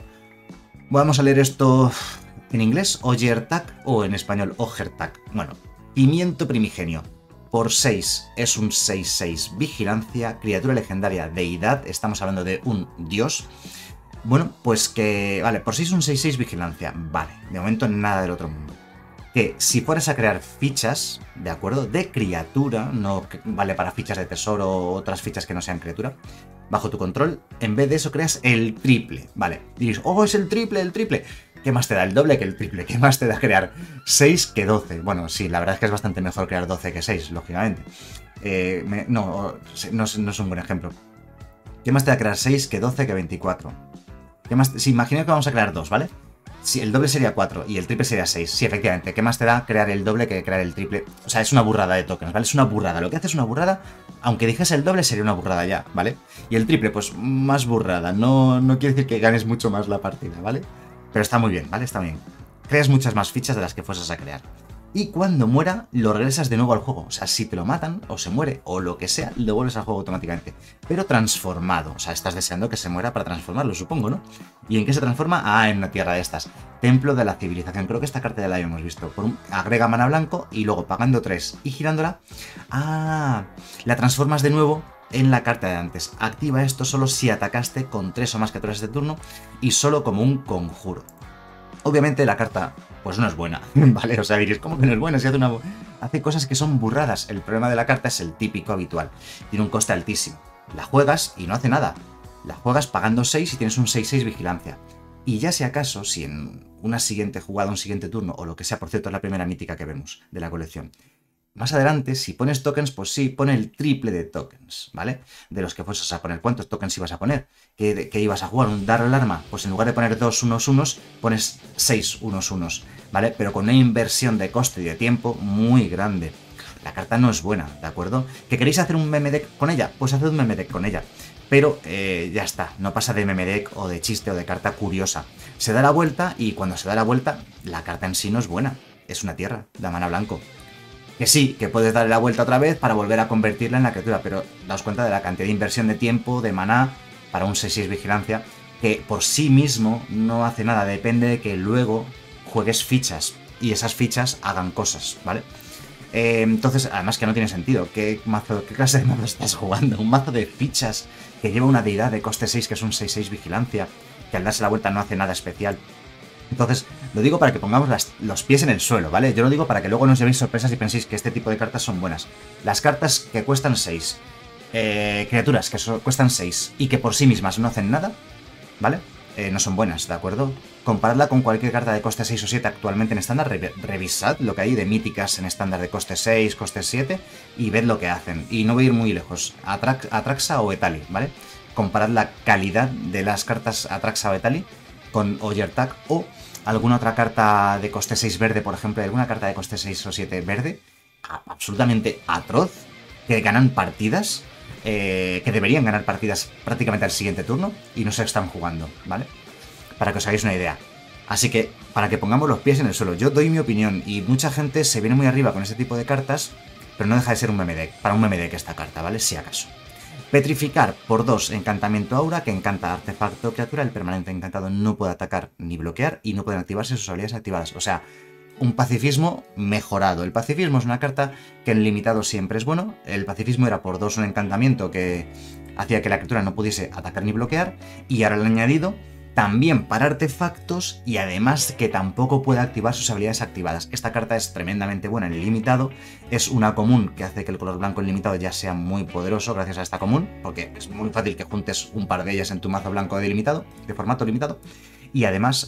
Vamos a leer esto en inglés, Ogertak, o en español Ogertak. Bueno, Pimiento Primigenio. Por 6 es un 6-6 vigilancia, criatura legendaria, deidad, estamos hablando de un dios. Bueno, pues que... Vale, por 6 un 6-6 vigilancia, vale, de momento nada del otro mundo. Que si fueras a crear fichas, ¿de acuerdo? De criatura, no vale para fichas de tesoro o otras fichas que no sean criatura, bajo tu control, en vez de eso creas el triple, ¿vale? Y dices, oh, es el triple, el triple. ¿Qué más te da el doble que el triple? ¿Qué más te da crear 6 que 12? Bueno, sí, la verdad es que es bastante mejor crear 12 que 6, lógicamente. No es un buen ejemplo. ¿Qué más te da crear 6 que 12 que 24? ¿Qué más? Sí, imagino que vamos a crear 2, ¿vale? Sí, el doble sería 4 y el triple sería 6. Sí, efectivamente. ¿Qué más te da crear el doble que crear el triple? O sea, es una burrada de tokens, ¿vale? Es una burrada. Lo que hace es una burrada. Aunque dijese el doble sería una burrada ya, ¿vale? Y el triple, pues más burrada. No quiere decir que ganes mucho más la partida, ¿vale? Pero está muy bien, ¿vale? Está bien. Creas muchas más fichas de las que fueses a crear. Y cuando muera, lo regresas de nuevo al juego. O sea, si te lo matan, o se muere, o lo que sea, lo vuelves al juego automáticamente. Pero transformado. O sea, estás deseando que se muera para transformarlo, supongo, ¿no? ¿Y en qué se transforma? Ah, en una tierra de estas. Templo de la Civilización. Creo que esta carta ya la habíamos visto. Agrega mana blanco y luego pagando 3 y girándola. Ah, la transformas de nuevo en la carta de antes. Activa esto solo si atacaste con 3 o más criaturas de turno y solo como un conjuro. Obviamente la carta, pues no es buena, ¿vale? O sea, diréis, ¿cómo que no es buena? Si hace cosas que son burradas. El problema de la carta es el típico habitual. Tiene un coste altísimo. La juegas y no hace nada. La juegas pagando 6 y tienes un 6-6 vigilancia. Y ya si acaso, si en una siguiente jugada, un siguiente turno, o lo que sea, por cierto, es la primera mítica que vemos de la colección. Más adelante, si pones tokens, pues sí, pone el triple de tokens, ¿vale? De los que fueses a poner. ¿Cuántos tokens ibas a poner? ¿Qué ibas a jugar? ¿Un dar el arma? Pues en lugar de poner 2 unos unos, pones 6 unos unos, ¿vale? Pero con una inversión de coste y de tiempo muy grande. La carta no es buena, ¿de acuerdo? ¿Que queréis hacer un meme deck con ella? Pues haced un meme deck con ella. Pero ya está, no pasa de meme deck o de chiste o de carta curiosa. Se da la vuelta y cuando se da la vuelta, la carta en sí no es buena. Es una tierra, de mana blanco. Que sí, que puedes darle la vuelta otra vez para volver a convertirla en la criatura, pero daos cuenta de la cantidad de inversión de tiempo, de maná, para un 6-6 vigilancia, que por sí mismo no hace nada, depende de que luego juegues fichas y esas fichas hagan cosas, ¿vale? Entonces, además que no tiene sentido. ¿Qué clase de mazo estás jugando? Un mazo de fichas que lleva una deidad de coste 6, que es un 6-6 vigilancia, que al darse la vuelta no hace nada especial. Entonces, lo digo para que pongamos los pies en el suelo, ¿vale? Yo lo digo para que luego no os llevéis sorpresas y penséis que este tipo de cartas son buenas. Las cartas que cuestan 6, criaturas que cuestan 6 y que por sí mismas no hacen nada, ¿vale? No son buenas, ¿de acuerdo? Comparadla con cualquier carta de coste 6 o 7 actualmente en estándar, revisad lo que hay de míticas en estándar de coste 6, coste 7 y ved lo que hacen. Y no voy a ir muy lejos, Atraxa o Etali, ¿vale? Comparad la calidad de las cartas Atraxa o Etali con Oyertag o alguna otra carta de coste 6 verde, por ejemplo, alguna carta de coste 6 o 7 verde, absolutamente atroz, que ganan partidas, que deberían ganar partidas prácticamente al siguiente turno y no se están jugando, ¿vale? Para que os hagáis una idea. Así que, para que pongamos los pies en el suelo, yo doy mi opinión y mucha gente se viene muy arriba con este tipo de cartas, pero no deja de ser un meme deck, para un meme deck esta carta, ¿vale? Si acaso. Petrificar por 2, encantamiento aura, que encanta artefacto o criatura. El permanente encantado no puede atacar ni bloquear y no pueden activarse sus habilidades activadas. O sea, un pacifismo mejorado. El pacifismo es una carta que en limitado siempre es bueno. El pacifismo era por 2 un encantamiento que hacía que la criatura no pudiese atacar ni bloquear. Y ahora lo han añadido también para artefactos y además que tampoco puede activar sus habilidades activadas. Esta carta es tremendamente buena en el limitado, es una común que hace que el color blanco en limitado ya sea muy poderoso gracias a esta común, porque es muy fácil que juntes un par de ellas en tu mazo blanco de limitado, de formato limitado, y además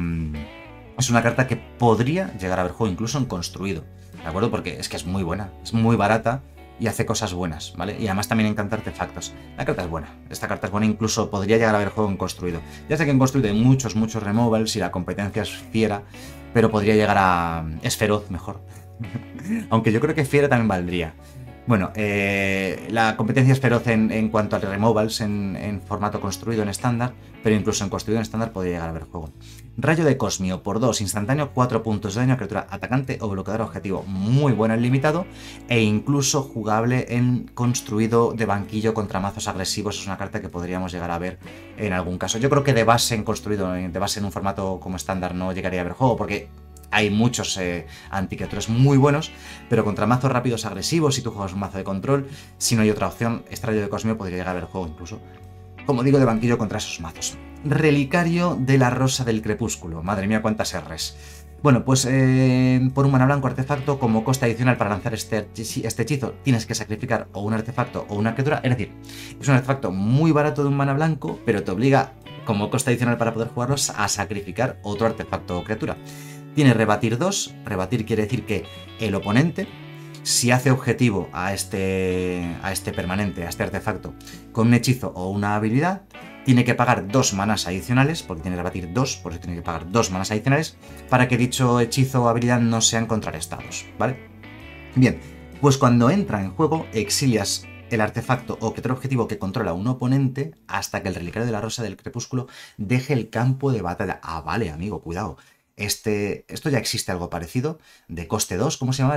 es una carta que podría llegar a ver juego incluso en construido, ¿de acuerdo? Porque es que es muy buena, es muy barata y hace cosas buenas, ¿vale? Y además también encanta artefactos. La carta es buena, esta carta es buena, incluso podría llegar a ver juego en construido. Ya sé que en construido hay muchos removals y la competencia es fiera, pero podría llegar a... es feroz mejor. Aunque yo creo que fiera también valdría. Bueno, la competencia es feroz en cuanto a removals en formato construido en estándar, pero incluso en construido en estándar podría llegar a ver juego. Rayo de Cosmio, por 2, instantáneo, 4 puntos de daño a criatura atacante o bloqueador objetivo. Muy bueno en limitado e incluso jugable en construido de banquillo contra mazos agresivos. Es una carta que podríamos llegar a ver en algún caso. Yo creo que de base en construido, de base en un formato como estándar no llegaría a ver juego porque hay muchos anticriaturas muy buenos, pero contra mazos rápidos agresivos, si tú juegas un mazo de control, si no hay otra opción, este Rayo de Cosmio podría llegar a ver juego incluso, como digo, de banquillo contra esos mazos. Relicario de la Rosa del Crepúsculo. Madre mía, cuántas R's. Bueno, pues por un mana blanco artefacto, como coste adicional para lanzar este hechizo, tienes que sacrificar o un artefacto o una criatura. Es decir, es un artefacto muy barato de un mana blanco, pero te obliga, como coste adicional para poder jugarlos, a sacrificar otro artefacto o criatura. Tiene rebatir 2. Rebatir quiere decir que el oponente, si hace objetivo a este permanente, a este artefacto, con un hechizo o una habilidad, tiene que pagar 2 manas adicionales, porque tiene que rebatir 2, por eso tiene que pagar 2 manas adicionales, para que dicho hechizo o habilidad no sean contrarrestados, ¿vale? Bien, pues cuando entra en juego, exilias el artefacto o criatura objetivo que controla un oponente hasta que el Relicario de la Rosa del Crepúsculo deje el campo de batalla. Ah, vale, amigo, cuidado. Esto ya existe algo parecido, de coste 2, ¿cómo se llama?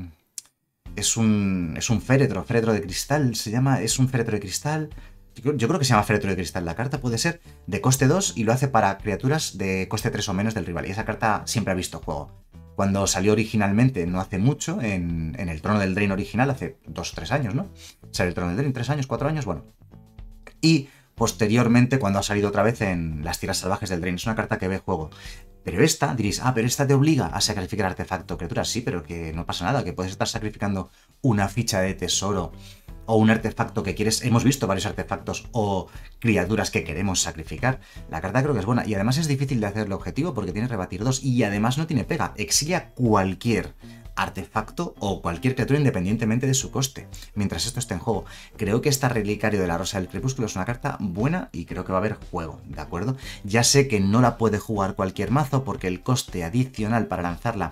Es un féretro de cristal, se llama, es un féretro de cristal, yo creo que se llama féretro de cristal la carta, puede ser, de coste 2 y lo hace para criaturas de coste 3 o menos del rival, y esa carta siempre ha visto juego. Cuando salió originalmente, no hace mucho, en el Trono del Drain original, hace 2 o 3 años, ¿no? Salió el Trono del Drain, 3 años, 4 años, bueno. Y posteriormente, cuando ha salido otra vez en las Tierras Salvajes del Drain, es una carta que ve juego. Pero esta, diréis, pero esta te obliga a sacrificar artefacto o criatura. Sí, pero que no pasa nada, que puedes estar sacrificando una ficha de tesoro o un artefacto que quieres, hemos visto varios artefactos o criaturas que queremos sacrificar, la carta creo que es buena. Y además es difícil de hacerle objetivo porque tiene rebatir 2 y además no tiene pega. Exilia cualquier artefacto o cualquier criatura independientemente de su coste, mientras esto esté en juego. Creo que esta Relicario de la Rosa del Crepúsculo es una carta buena y creo que va a haber juego, ¿de acuerdo? Ya sé que no la puede jugar cualquier mazo porque el coste adicional para lanzarla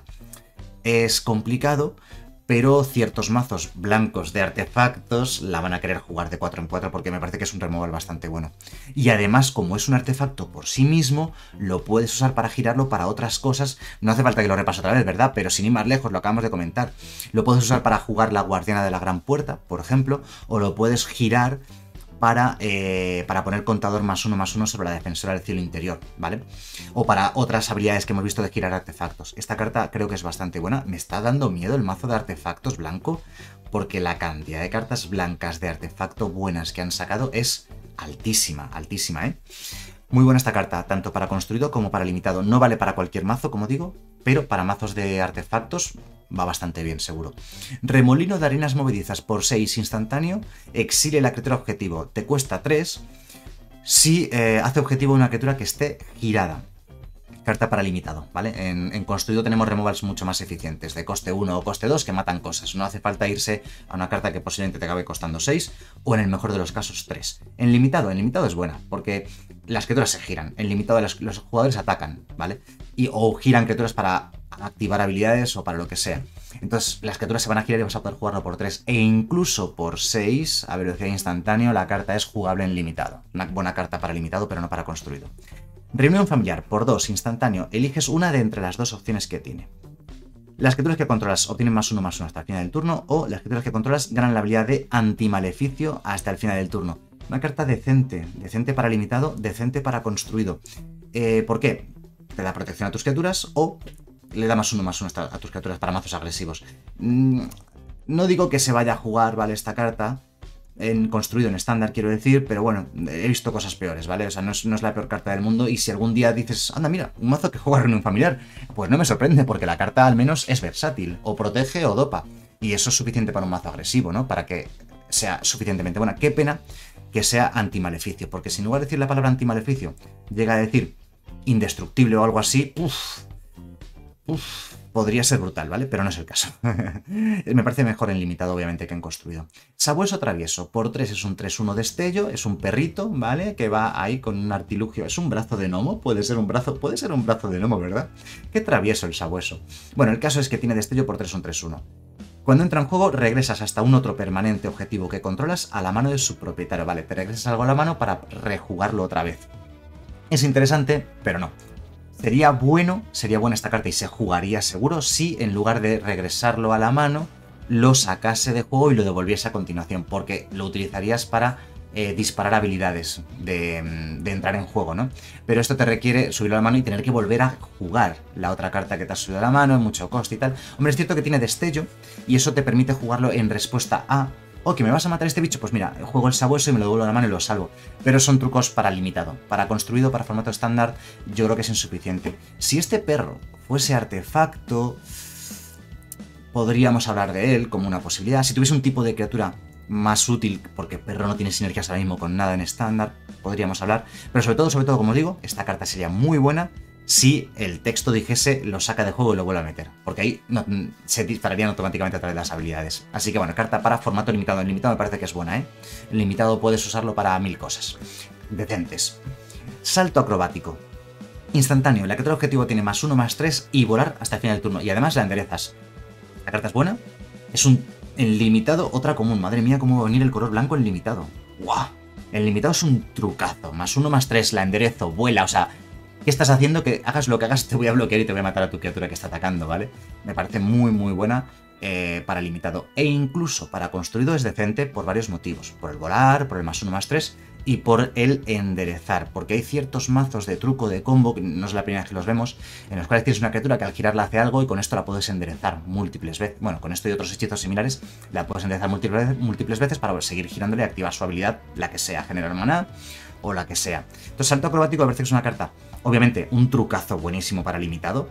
es complicado, pero ciertos mazos blancos de artefactos la van a querer jugar de 4 en 4 porque me parece que es un removal bastante bueno. Y además, como es un artefacto por sí mismo, lo puedes usar para girarlo para otras cosas. No hace falta que lo repase otra vez, ¿verdad? Pero sin ir más lejos, lo acabamos de comentar. Lo puedes usar para jugar la Guardiana de la Gran Puerta, por ejemplo, o lo puedes girar para poner contador +1/+1 sobre la defensora del cielo interior, ¿vale? O para otras habilidades que hemos visto de girar artefactos. Esta carta creo que es bastante buena. Me está dando miedo el mazo de artefactos blanco, porque la cantidad de cartas blancas de artefacto buenas que han sacado es altísima, altísima, ¿eh? Muy buena esta carta, tanto para construido como para limitado. No vale para cualquier mazo, como digo, pero para mazos de artefactos va bastante bien, seguro. Remolino de arenas movedizas por 6 instantáneo. Exile la criatura objetivo. Te cuesta 3 si hace objetivo una criatura que esté girada. Carta para limitado, ¿vale? En construido tenemos removals mucho más eficientes, de coste 1 o coste 2, que matan cosas. No hace falta irse a una carta que posiblemente te acabe costando 6, o en el mejor de los casos 3. En limitado es buena, porque las criaturas se giran. En limitado los jugadores atacan, ¿vale? O giran criaturas para activar habilidades o para lo que sea. Entonces las criaturas se van a girar y vas a poder jugarlo por 3 e incluso por 6 a velocidad instantánea. La carta es jugable en limitado. Una buena carta para limitado, pero no para construido. Reunión familiar por 2 instantáneo. Eliges una de entre las dos opciones que tiene. Las criaturas que controlas obtienen +1/+1 hasta el final del turno, o las criaturas que controlas ganan la habilidad de antimaleficio hasta el final del turno. Una carta decente, decente para limitado, decente para construido. ¿Por qué? Te da protección a tus criaturas o le da +1/+1 a tus criaturas para mazos agresivos. No digo que se vaya a jugar, ¿vale? Esta carta en construido, en estándar, quiero decir, pero bueno, he visto cosas peores, ¿vale? O sea, no es la peor carta del mundo, y si algún día dices, anda, mira, un mazo que juega reunión familiar, pues no me sorprende, porque la carta al menos es versátil, o protege o dopa, y eso es suficiente para un mazo agresivo, ¿no? Para que sea suficientemente buena. Qué pena que sea antimaleficio, porque si en lugar de decir la palabra antimaleficio, llega a decir indestructible o algo así, podría ser brutal, ¿vale? Pero no es el caso. Me parece mejor en limitado, obviamente, que en construido. Sabueso travieso. Por 3 es un 3/1 destello. Es un perrito, ¿vale? Que va ahí con un artilugio. ¿Es un brazo de gnomo? Puede ser un brazo de gnomo, ¿verdad? Qué travieso el sabueso. Bueno, el caso es que tiene destello por 3, un 3/1. Cuando entra en juego, regresas hasta un otro permanente objetivo que controlas a la mano de su propietario. Vale, te regresas algo a la mano para rejugarlo otra vez. Es interesante, pero no. Sería buena esta carta y se jugaría seguro si en lugar de regresarlo a la mano lo sacase de juego y lo devolviese a continuación, porque lo utilizarías para disparar habilidades de entrar en juego, ¿no? Pero esto te requiere subirlo a la mano y tener que volver a jugar la otra carta que te has subido a la mano, en mucho coste y tal. Hombre, es cierto que tiene destello y eso te permite jugarlo en respuesta a... Oh, que me vas a matar este bicho, pues mira, juego el sabueso y me lo devuelvo a la mano y lo salvo. Pero son trucos para limitado. Para construido, para formato estándar, yo creo que es insuficiente. Si este perro fuese artefacto, podríamos hablar de él como una posibilidad. Si tuviese un tipo de criatura más útil, porque perro no tiene sinergias ahora mismo con nada en estándar, podríamos hablar. Pero sobre todo, como digo, esta carta sería muy buena si el texto dijese lo saca de juego y lo vuelve a meter, porque ahí se dispararían automáticamente a través de las habilidades. Así que bueno, carta para formato limitado. En limitado me parece que es buena, ¿eh? En limitado puedes usarlo para 1000 cosas decentes. Salto acrobático. Instantáneo. La criatura objetivo tiene +1/+3 y volar hasta el final del turno. Y además la enderezas. La carta es buena. Es un... En limitado, otra común. Madre mía, cómo va a venir el color blanco en limitado. ¡Guau! En limitado es un trucazo. +1/+3, la enderezo, vuela, o sea... ¿Qué estás haciendo? Que hagas lo que hagas, te voy a bloquear y te voy a matar a tu criatura que está atacando, ¿vale? Me parece muy buena para limitado. E incluso para construido es decente por varios motivos. Por el volar, por el +1/+3 y por el enderezar. Porque hay ciertos mazos de truco, de combo, que no es la primera vez que los vemos, en los cuales tienes una criatura que al girarla hace algo y con esto la puedes enderezar múltiples veces. Bueno, con esto y otros hechizos similares la puedes enderezar múltiples veces para seguir girándole y activar su habilidad, la que sea, generar maná o la que sea. Entonces, salto acrobático me parece que es una carta, obviamente, un trucazo buenísimo para limitado,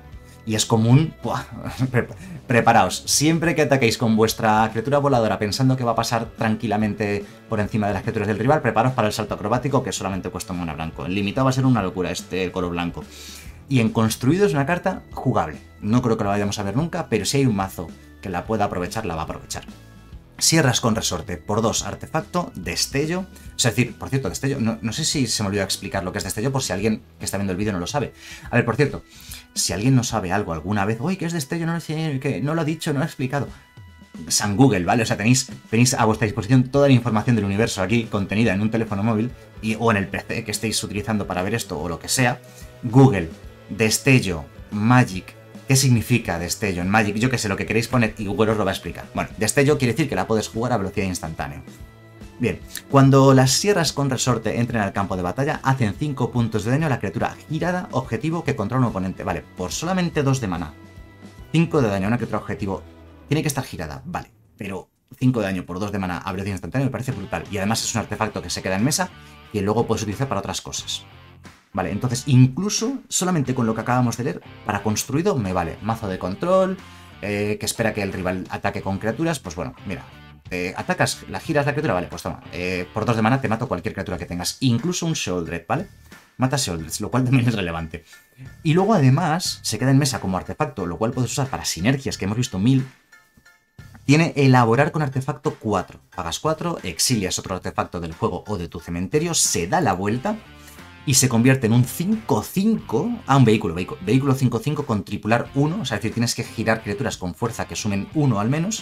Y es común, ¡buah! Preparaos, siempre que ataquéis con vuestra criatura voladora pensando que va a pasar tranquilamente por encima de las criaturas del rival, preparaos para el salto acrobático que solamente cuesta un mana blanco. En limitado va a ser una locura este color blanco. Y en construido es una carta jugable. No creo que lo vayamos a ver nunca, pero si hay un mazo que la pueda aprovechar, la va a aprovechar. Sierras con resorte, por 2, artefacto, destello. Es decir, por cierto, destello, no sé si se me olvidó explicar lo que es destello por si alguien que está viendo el vídeo no lo sabe. A ver, por cierto, si alguien no sabe algo alguna vez, uy, ¿qué es destello? No lo sé, que no lo ha dicho, no lo ha explicado. San Google, ¿vale? O sea, tenéis a vuestra disposición toda la información del universo aquí contenida en un teléfono móvil o en el PC que estéis utilizando para ver esto o lo que sea. Google, destello, Magic. ¿Qué significa destello en Magic? Yo que sé, lo que queréis poner y Google os lo va a explicar. Bueno, destello quiere decir que la puedes jugar a velocidad instantánea. Bien, cuando las sierras con resorte entren al campo de batalla, hacen 5 puntos de daño a la criatura girada objetivo que controla un oponente. Vale, por solamente 2 de maná. 5 de daño a una criatura objetivo. Tiene que estar girada, vale. Pero 5 de daño por 2 de maná a velocidad instantánea me parece brutal. Y además es un artefacto que se queda en mesa y luego puedes utilizar para otras cosas. Vale, entonces incluso solamente con lo que acabamos de leer, para construido me vale. Mazo de control, que espera que el rival ataque con criaturas, pues bueno, mira. Atacas, giras la criatura, vale, pues toma. Por 2 de mana te mato cualquier criatura que tengas, incluso un Sheoldred, ¿vale? Mata Sheoldreds, lo cual también es relevante. Y luego además se queda en mesa como artefacto, lo cual puedes usar para sinergias, que hemos visto 1000. Tiene elaborar con artefacto 4. Pagas 4, exilias otro artefacto del juego o de tu cementerio, se da la vuelta y se convierte en un 5-5 a un vehículo 5-5 con tripular 1, o sea, es decir, tienes que girar criaturas con fuerza que sumen 1 al menos.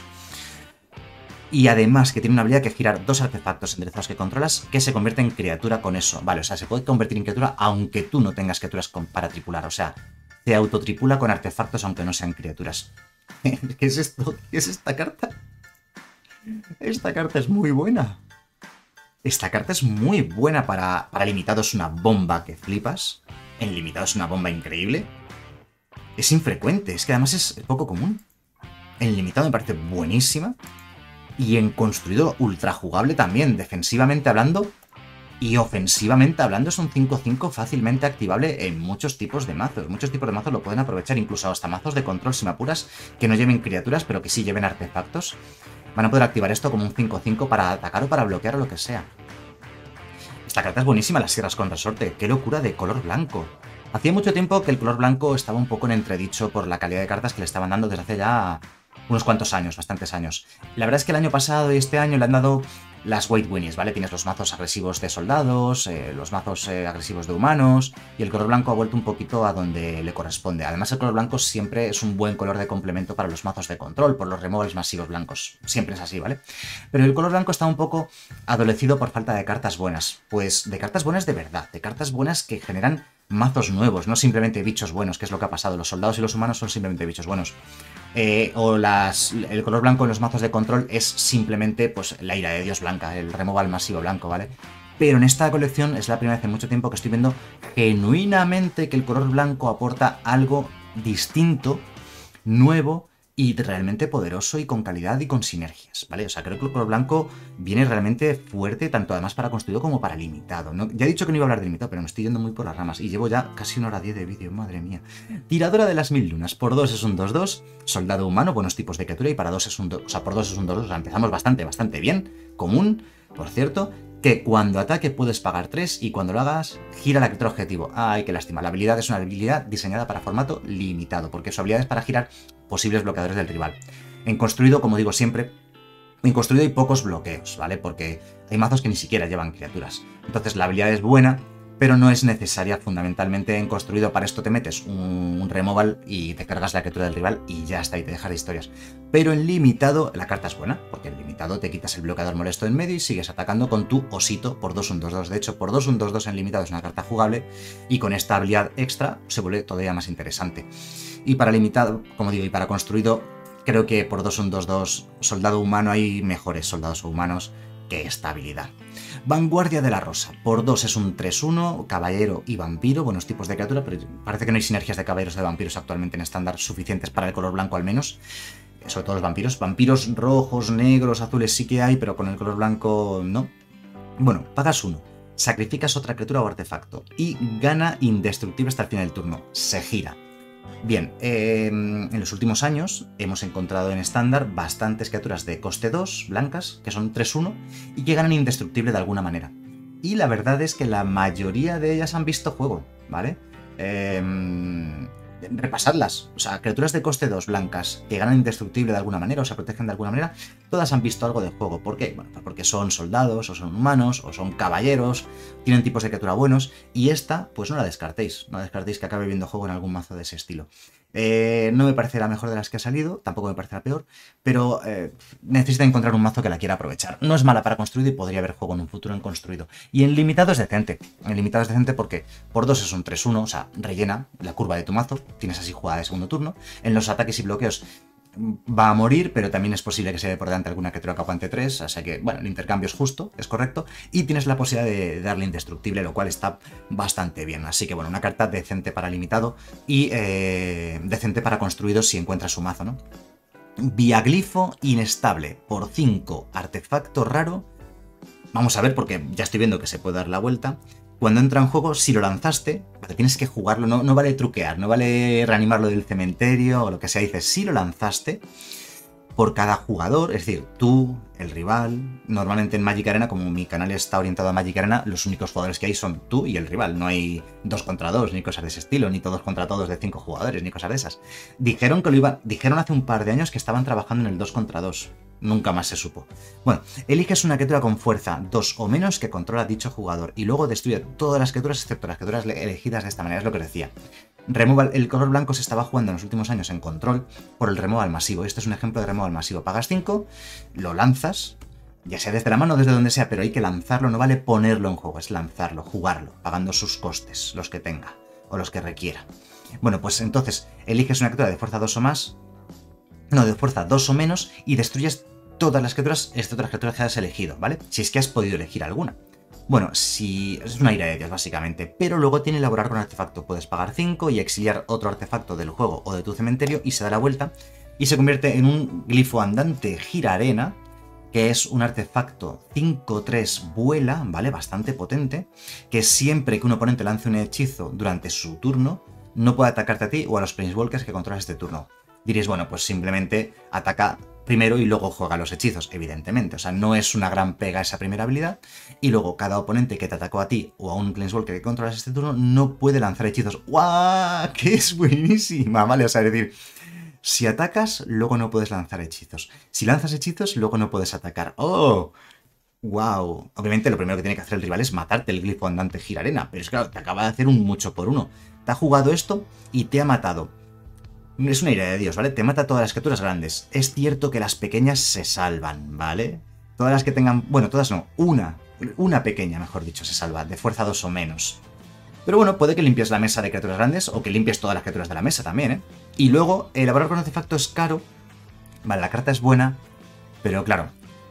Y además que tiene una habilidad que girar 2 artefactos enderezados que controlas que se convierte en criatura con eso. Vale, o sea, se puede convertir en criatura aunque tú no tengas criaturas para tripular. O sea, se autotripula con artefactos aunque no sean criaturas. ¿Qué es esto? ¿Qué es esta carta? Esta carta es muy buena. Esta carta es muy buena para limitado, es una bomba que flipas. En limitado es una bomba increíble. Es infrecuente, es que además es poco común. En limitado me parece buenísima. Y en construido ultra jugable también, defensivamente hablando y ofensivamente hablando es un 5-5 fácilmente activable en muchos tipos de mazos. Muchos tipos de mazos lo pueden aprovechar, incluso hasta mazos de control si me apuras, que no lleven criaturas pero que sí lleven artefactos. Van a poder activar esto como un 5-5 para atacar o para bloquear o lo que sea. Esta carta es buenísima, las sierras con resorte. ¡Qué locura de color blanco! Hacía mucho tiempo que el color blanco estaba un poco en entredicho por la calidad de cartas que le estaban dando desde hace ya unos cuantos años, bastantes años. La verdad es que el año pasado y este año le han dado las White Winnies, ¿vale? Tienes los mazos agresivos de soldados, los mazos agresivos de humanos, y el color blanco ha vuelto un poquito a donde le corresponde. Además, el color blanco siempre es un buen color de complemento para los mazos de control, por los removals masivos blancos. Siempre es así, ¿vale? Pero el color blanco está un poco adolecido por falta de cartas buenas. Pues de cartas buenas de verdad, de cartas buenas que generan mazos nuevos, no simplemente bichos buenos, que es lo que ha pasado. Los soldados y los humanos son simplemente bichos buenos. El color blanco en los mazos de control es simplemente pues la ira de Dios blanca, el removal masivo blanco, ¿vale? Pero en esta colección es la primera vez en mucho tiempo que estoy viendo genuinamente que el color blanco aporta algo distinto, nuevo y realmente poderoso y con calidad y con sinergias, ¿vale? O sea, creo que el color blanco viene realmente fuerte, tanto además para construido como para limitado, ¿no? Ya he dicho que no iba a hablar de limitado, pero me estoy yendo muy por las ramas y llevo ya casi 1 hora 10 de vídeo, madre mía. Tiradora de las 1000 lunas, por 2 es un 2-2, soldado humano, buenos tipos de criatura y para 2 es un 2, o sea, por 2 es un 2-2, o sea, empezamos bastante bien, común, por cierto, que cuando ataque puedes pagar 3 y cuando lo hagas, gira la criatura objetivo. Ay, qué lástima. La habilidad es una habilidad diseñada para formato limitado, porque su habilidad es para girar posibles bloqueadores del rival. En construido, como digo siempre, en construido hay pocos bloqueos, ¿vale? Porque hay mazos que ni siquiera llevan criaturas. Entonces la habilidad es buena, pero no es necesaria fundamentalmente en construido. Para esto te metes un removal y te cargas la criatura del rival y ya está, y te dejas de historias. Pero en limitado la carta es buena, porque en limitado te quitas el bloqueador molesto en medio y sigues atacando con tu osito por 2 un 2-2. De hecho, por 2 un 2-2 en limitado es una carta jugable y con esta habilidad extra se vuelve todavía más interesante. Y para limitado, como digo, y para construido, creo que por 2 un 2-2 soldado humano hay mejores soldados o humanos que esta habilidad. Vanguardia de la Rosa, por 2 es un 3-1, caballero y vampiro, buenos tipos de criatura, pero parece que no hay sinergias de caballeros o de vampiros actualmente en estándar suficientes para el color blanco al menos, sobre todo los vampiros. Vampiros rojos, negros, azules sí que hay, pero con el color blanco no. Bueno, pagas 1, sacrificas otra criatura o artefacto y gana indestructible hasta el final del turno, se gira. Bien, en los últimos años hemos encontrado en estándar bastantes criaturas de coste 2, blancas, que son 3-1, y que ganan indestructible de alguna manera. Y la verdad es que la mayoría de ellas han visto juego, ¿vale? Repasadlas. O sea, criaturas de coste 2 blancas que ganan indestructible de alguna manera o se protegen de alguna manera, todas han visto algo de juego. ¿Por qué? Bueno, pues porque son soldados, o son humanos, o son caballeros, tienen tipos de criatura buenos, y esta, pues no la descartéis. No descartéis que acabe viendo juego en algún mazo de ese estilo. No me parece la mejor de las que ha salido, tampoco me parece la peor, pero necesita encontrar un mazo que la quiera aprovechar. No es mala para construido y podría haber juego en un futuro en construido. Y en limitado es decente. En limitado es decente porque por 2 es un 3-1, o sea, rellena la curva de tu mazo, tienes así jugada de segundo turno. En los ataques y bloqueos va a morir, pero también es posible que se dé por delante alguna criatura capante 3, o sea que, bueno, el intercambio es justo, es correcto, y tienes la posibilidad de darle indestructible, lo cual está bastante bien. Así que, bueno, una carta decente para limitado y decente para construido si encuentras su mazo, ¿no? Viaglifo inestable, por 5, artefacto raro. Vamos a ver, porque ya estoy viendo que se puede dar la vuelta. Cuando entra en juego, si lo lanzaste, tienes que jugarlo, no vale truquear, no vale reanimarlo del cementerio o lo que sea. Dices, si lo lanzaste, por cada jugador, es decir, tú, el rival, normalmente en Magic Arena, como mi canal está orientado a Magic Arena, los únicos jugadores que hay son tú y el rival. No hay 2 contra 2, ni cosas de ese estilo, ni todos contra todos de 5 jugadores, ni cosas de esas. Dijeron hace un par de años que estaban trabajando en el 2 contra 2. Nunca más se supo. Bueno, eliges una criatura con fuerza 2 o menos que controla dicho jugador y luego destruye todas las criaturas excepto las criaturas elegidas de esta manera, es lo que os decía. Removal, el color blanco se estaba jugando en los últimos años en control por el removal masivo. Este es un ejemplo de removal masivo. Pagas 5, lo lanzas, ya sea desde la mano o desde donde sea, pero hay que lanzarlo, no vale ponerlo en juego, es lanzarlo, jugarlo, pagando sus costes, los que tenga o los que requiera. Bueno, pues entonces eliges una criatura de fuerza 2 o más, no, de fuerza 2 o menos, y destruyes todas las criaturas, excepto las criaturas que has elegido, ¿vale? Si es que has podido elegir alguna. Bueno, si es una ira de Dios, básicamente, pero luego tiene elaborar con artefacto. Puedes pagar 5 y exiliar otro artefacto del juego o de tu cementerio y se da la vuelta y se convierte en un glifo andante girarena, que es un artefacto 5-3 vuela, ¿vale? Bastante potente, que siempre que un oponente lance un hechizo durante su turno, no puede atacarte a ti o a los Planeswalkers que controlas este turno. Diréis, bueno, pues simplemente ataca primero y luego juega los hechizos, evidentemente. O sea, no es una gran pega esa primera habilidad. Y luego cada oponente que te atacó a ti o a un Planeswalker que controlas este turno no puede lanzar hechizos. ¡Guau! ¡Que es buenísima! ¿Vale? O sea, es decir, si atacas, luego no puedes lanzar hechizos. Si lanzas hechizos, luego no puedes atacar. ¡Oh! ¡Wow! Obviamente lo primero que tiene que hacer el rival es matarte el glifo andante girarena. Pero es claro, te acaba de hacer un mucho por uno. Te ha jugado esto y te ha matado. Es una ira de Dios, ¿vale? Te mata todas las criaturas grandes. Es cierto que las pequeñas se salvan, ¿vale? Todas las que tengan... Bueno, todas no. Una pequeña, mejor dicho, se salva. De fuerza 2 o menos. Pero bueno, puede que limpies la mesa de criaturas grandes o que limpies todas las criaturas de la mesa también, ¿eh? Y luego, elaborar con artefacto es caro. Vale, la carta es buena. Pero claro...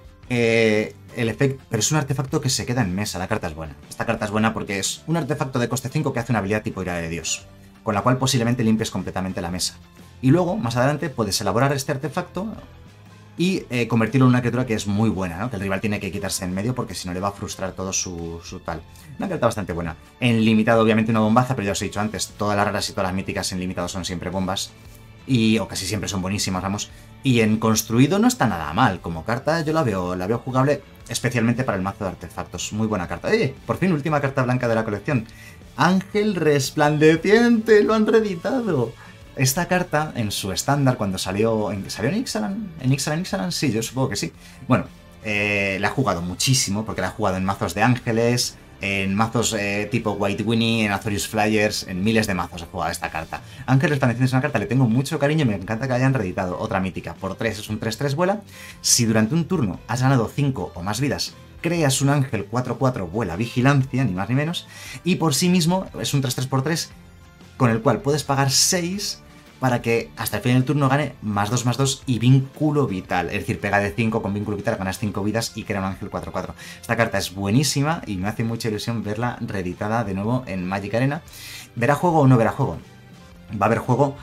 el efecto... Pero es un artefacto que se queda en mesa. La carta es buena. Esta carta es buena porque es un artefacto de coste 5 que hace una habilidad tipo ira de Dios, con la cual posiblemente limpies completamente la mesa. Y luego, más adelante, puedes elaborar este artefacto y convertirlo en una criatura que es muy buena, ¿no? Que el rival tiene que quitarse en medio porque si no le va a frustrar todo su tal. Una carta bastante buena. En limitado, obviamente, una bombaza, pero ya os he dicho antes, todas las raras y todas las míticas en limitado son siempre bombas. O casi siempre son buenísimas, vamos. Y en construido no está nada mal. Como carta yo la veo jugable, especialmente para el mazo de artefactos. Muy buena carta. Por fin, última carta blanca de la colección. Ángel Resplandeciente, lo han reeditado. Esta carta, en su estándar, cuando salió... ¿Salió en Ixalan? ¿En Ixalan? Sí, yo supongo que sí. Bueno, la he jugado muchísimo, porque la he jugado en mazos de ángeles, en mazos tipo White Winnie, en Azorius Flyers, en miles de mazos he jugado esta carta. Ángel Resplandeciente es una carta, le tengo mucho cariño y me encanta que hayan reeditado. Otra mítica, por 3 es un 3-3 vuela. Si durante un turno has ganado 5 o más vidas, creas un ángel 4-4 vuela vigilancia, ni más ni menos, y por sí mismo es un 3-3x3 con el cual puedes pagar 6 para que hasta el fin del turno gane +2/+2 y vínculo vital. Es decir, pega de 5 con vínculo vital, ganas 5 vidas y crea un ángel 4-4. Esta carta es buenísima y me hace mucha ilusión verla reeditada de nuevo en Magic Arena. ¿Verá juego o no verá juego? Va a haber juego.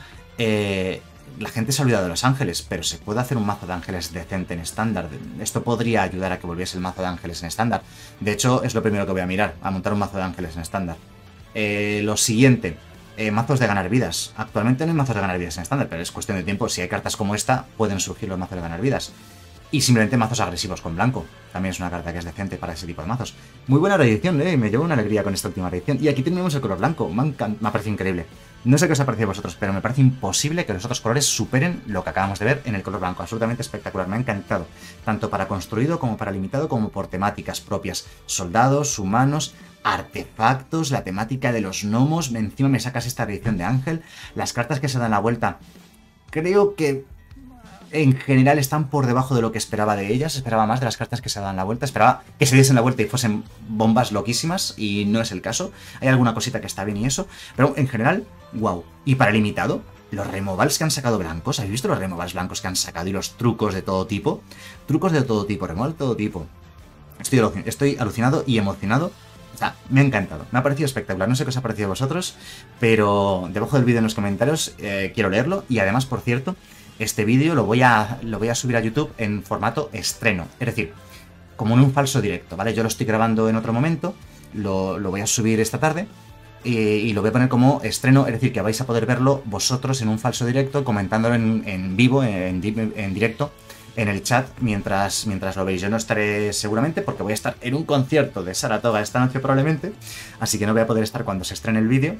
La gente se ha olvidado de los ángeles, pero se puede hacer un mazo de ángeles decente en estándar. Esto podría ayudar a que volviese el mazo de ángeles en estándar. De hecho, es lo primero que voy a mirar, a montar un mazo de ángeles en estándar. Lo siguiente, mazos de ganar vidas. Actualmente no hay mazos de ganar vidas en estándar, pero es cuestión de tiempo. Si hay cartas como esta, pueden surgir los mazos de ganar vidas. Y simplemente mazos agresivos con blanco. También es una carta que es decente para ese tipo de mazos. Muy buena reedición, me llevo una alegría con esta última reedición. Y aquí tenemos el color blanco. Me ha parecido increíble. No sé qué os ha parecido a vosotros, pero me parece imposible que los otros colores superen lo que acabamos de ver en el color blanco. Absolutamente espectacular, me ha encantado. Tanto para construido como para limitado, como por temáticas propias. Soldados, humanos, artefactos, la temática de los gnomos. Encima me sacas esta reedición de Ángel. Las cartas que se dan la vuelta, creo que en general están por debajo de lo que esperaba de ellas. Esperaba más de las cartas que se dan la vuelta. Esperaba que se diesen la vuelta y fuesen bombas loquísimas, y no es el caso. Hay alguna cosita que está bien y eso, pero en general, wow. Y para limitado, los removals que han sacado blancos. ¿Habéis visto los removals blancos que han sacado? Y los trucos de todo tipo. Trucos de todo tipo, removal de todo tipo. Estoy alucinado y emocionado. O sea, me ha encantado, me ha parecido espectacular. No sé qué os ha parecido a vosotros, pero debajo del vídeo en los comentarios quiero leerlo. Y además, por cierto, este vídeo lo voy a subir a YouTube en formato estreno. Es decir, como en un falso directo, ¿vale? Yo lo estoy grabando en otro momento, lo voy a subir esta tarde y lo voy a poner como estreno. Es decir, que vais a poder verlo vosotros en un falso directo, comentándolo en vivo, en directo, en el chat, mientras lo veis. Yo no estaré seguramente porque voy a estar en un concierto de Saratoga esta noche probablemente, así que no voy a poder estar cuando se estrene el vídeo.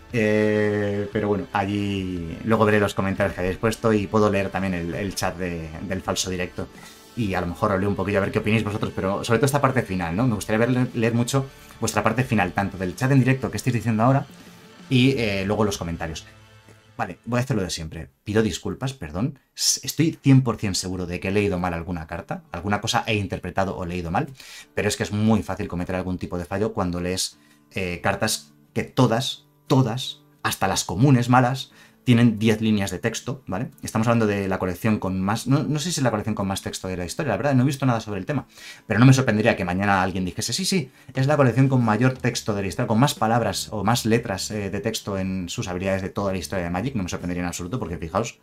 Pero bueno, allí luego veré los comentarios que habéis puesto y puedo leer también el chat del falso directo. Y a lo mejor os leo un poquillo a ver qué opináis vosotros, pero sobre todo esta parte final, ¿no? Me gustaría leer mucho vuestra parte final, tanto del chat en directo que estáis diciendo ahora y luego los comentarios. Vale, voy a hacer lo de siempre. Pido disculpas, perdón. Estoy 100% seguro de que he leído mal alguna carta, alguna cosa he interpretado o leído mal, pero es que es muy fácil cometer algún tipo de fallo cuando lees cartas que todas, hasta las comunes malas, tienen 10 líneas de texto, ¿vale? Estamos hablando de la colección con más... No sé si es la colección con más texto de la historia, la verdad, no he visto nada sobre el tema, pero no me sorprendería que mañana alguien dijese, sí, es la colección con mayor texto de la historia, con más palabras o más letras de texto en sus habilidades de toda la historia de Magic. No me sorprendería en absoluto, porque fijaos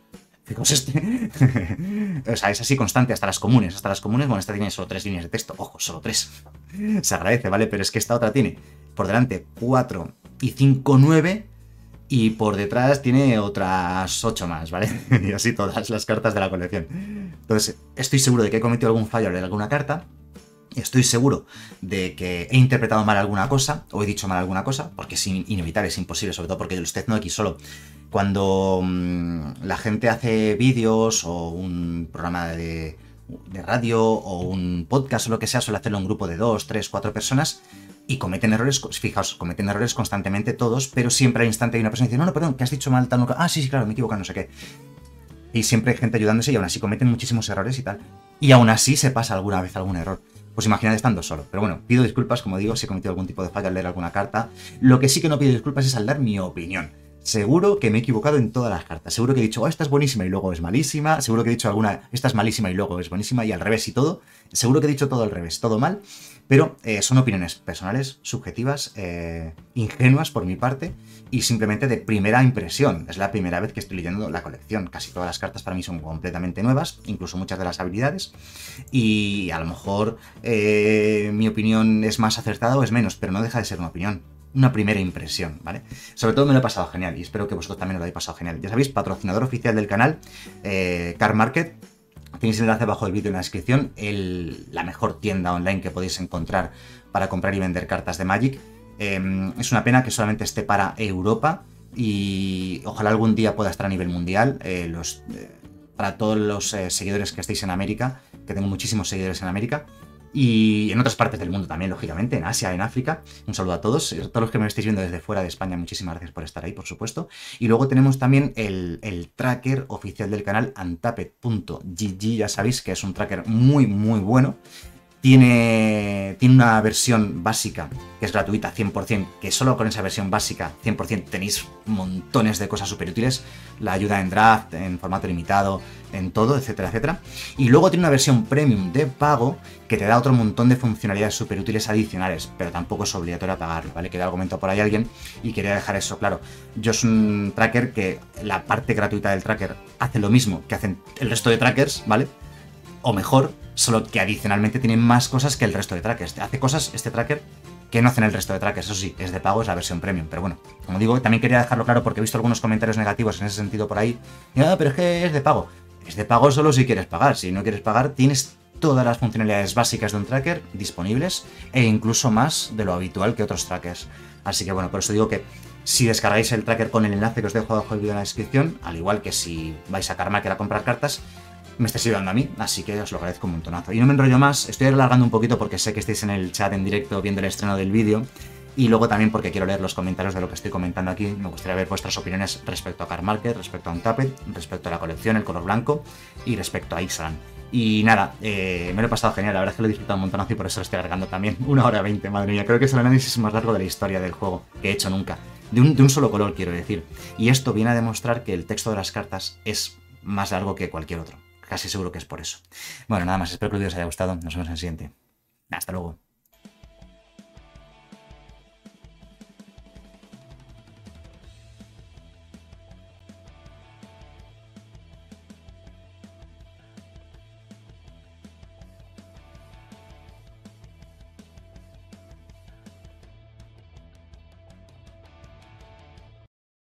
este. O sea, es así constante, hasta las comunes, bueno, esta tiene solo 3 líneas de texto, ojo, solo 3. Se agradece, ¿vale? Pero es que esta otra tiene por delante 4 y 5, 9, y por detrás tiene otras 8 más, ¿vale? Y así todas las cartas de la colección. Entonces, estoy seguro de que he cometido algún fallo al leer alguna carta. Estoy seguro de que he interpretado mal alguna cosa, o he dicho mal alguna cosa, porque es inevitable, es imposible, sobre todo porque el usted no aquí solo. Cuando la gente hace vídeos o un programa de radio o un podcast o lo que sea, suele hacerlo en un grupo de 2, 3, 4 personas y cometen errores. Fijaos, cometen errores constantemente todos, pero siempre al instante hay una persona que dice, no, perdón, que has dicho mal tal, ah, sí, claro, me he equivocado, no sé qué. Y siempre hay gente ayudándose y aún así cometen muchísimos errores y tal. Y aún así se pasa alguna vez algún error. Pues imaginad estando solo. Pero bueno, pido disculpas, como digo, si he cometido algún tipo de fallo al leer alguna carta. Lo que sí que no pido disculpas es al dar mi opinión. Seguro que me he equivocado en todas las cartas. Seguro que he dicho, esta es buenísima y luego es malísima. Seguro que he dicho alguna, esta es malísima y luego es buenísima, y al revés y todo. Seguro que he dicho todo al revés, todo mal. Pero son opiniones personales, subjetivas, ingenuas por mi parte, y simplemente de primera impresión. Es la primera vez que estoy leyendo la colección. Casi todas las cartas para mí son completamente nuevas, incluso muchas de las habilidades. Y a lo mejor mi opinión es más acertada o es menos, pero no deja de ser una opinión. Una primera impresión, ¿vale? Sobre todo me lo he pasado genial y espero que vosotros también os lo hayáis pasado genial. Ya sabéis, patrocinador oficial del canal, Card Market. Tenéis el enlace abajo del vídeo en la descripción, la mejor tienda online que podéis encontrar para comprar y vender cartas de Magic. Es una pena que solamente esté para Europa y ojalá algún día pueda estar a nivel mundial. Para todos los seguidores que estéis en América, que tengo muchísimos seguidores en América, y en otras partes del mundo también, lógicamente, en Asia, en África. Un saludo a todos los que me estáis viendo desde fuera de España, muchísimas gracias por estar ahí, por supuesto. Y luego tenemos también el tracker oficial del canal, untapped.gg, ya sabéis que es un tracker muy, muy bueno. Tiene una versión básica que es gratuita 100%, que solo con esa versión básica 100% tenéis montones de cosas súper útiles, la ayuda en draft, en formato limitado, en todo, etcétera, etcétera. Y luego tiene una versión premium de pago que te da otro montón de funcionalidades súper útiles adicionales, pero tampoco es obligatorio pagarlo, ¿vale? Que ya lo comentó por ahí alguien y quería dejar eso claro. Yo es un tracker que la parte gratuita del tracker hace lo mismo que hacen el resto de trackers, ¿vale? O mejor, solo que adicionalmente tiene más cosas que el resto de trackers. Hace cosas este tracker que no hacen el resto de trackers. Eso sí, es de pago, es la versión premium. Pero bueno, como digo, también quería dejarlo claro porque he visto algunos comentarios negativos en ese sentido por ahí. Pero es que es de pago. Es de pago solo si quieres pagar. Si no quieres pagar, tienes todas las funcionalidades básicas de un tracker disponibles e incluso más de lo habitual que otros trackers. Así que bueno, por eso digo que si descargáis el tracker con el enlace que os dejo abajo del vídeo en la descripción, al igual que si vais a CardMarket a comprar cartas, me estáis ayudando a mí, así que os lo agradezco un montonazo. Y no me enrollo más, estoy alargando un poquito porque sé que estáis en el chat en directo viendo el estreno del vídeo, y luego también porque quiero leer los comentarios de lo que estoy comentando aquí. Me gustaría ver vuestras opiniones respecto a CardMarket, respecto a Untapped, respecto a la colección, el color blanco, y respecto a Ixalan. Y nada, me lo he pasado genial, la verdad es que lo he disfrutado un montonazo y por eso lo estoy alargando también. 1 hora 20, madre mía, creo que es el análisis más largo de la historia del juego que he hecho nunca. De un solo color, quiero decir. Y esto viene a demostrar que el texto de las cartas es más largo que cualquier otro. Casi seguro que es por eso. Bueno, nada más, espero que el vídeo os haya gustado. Nos vemos en el siguiente. Hasta luego.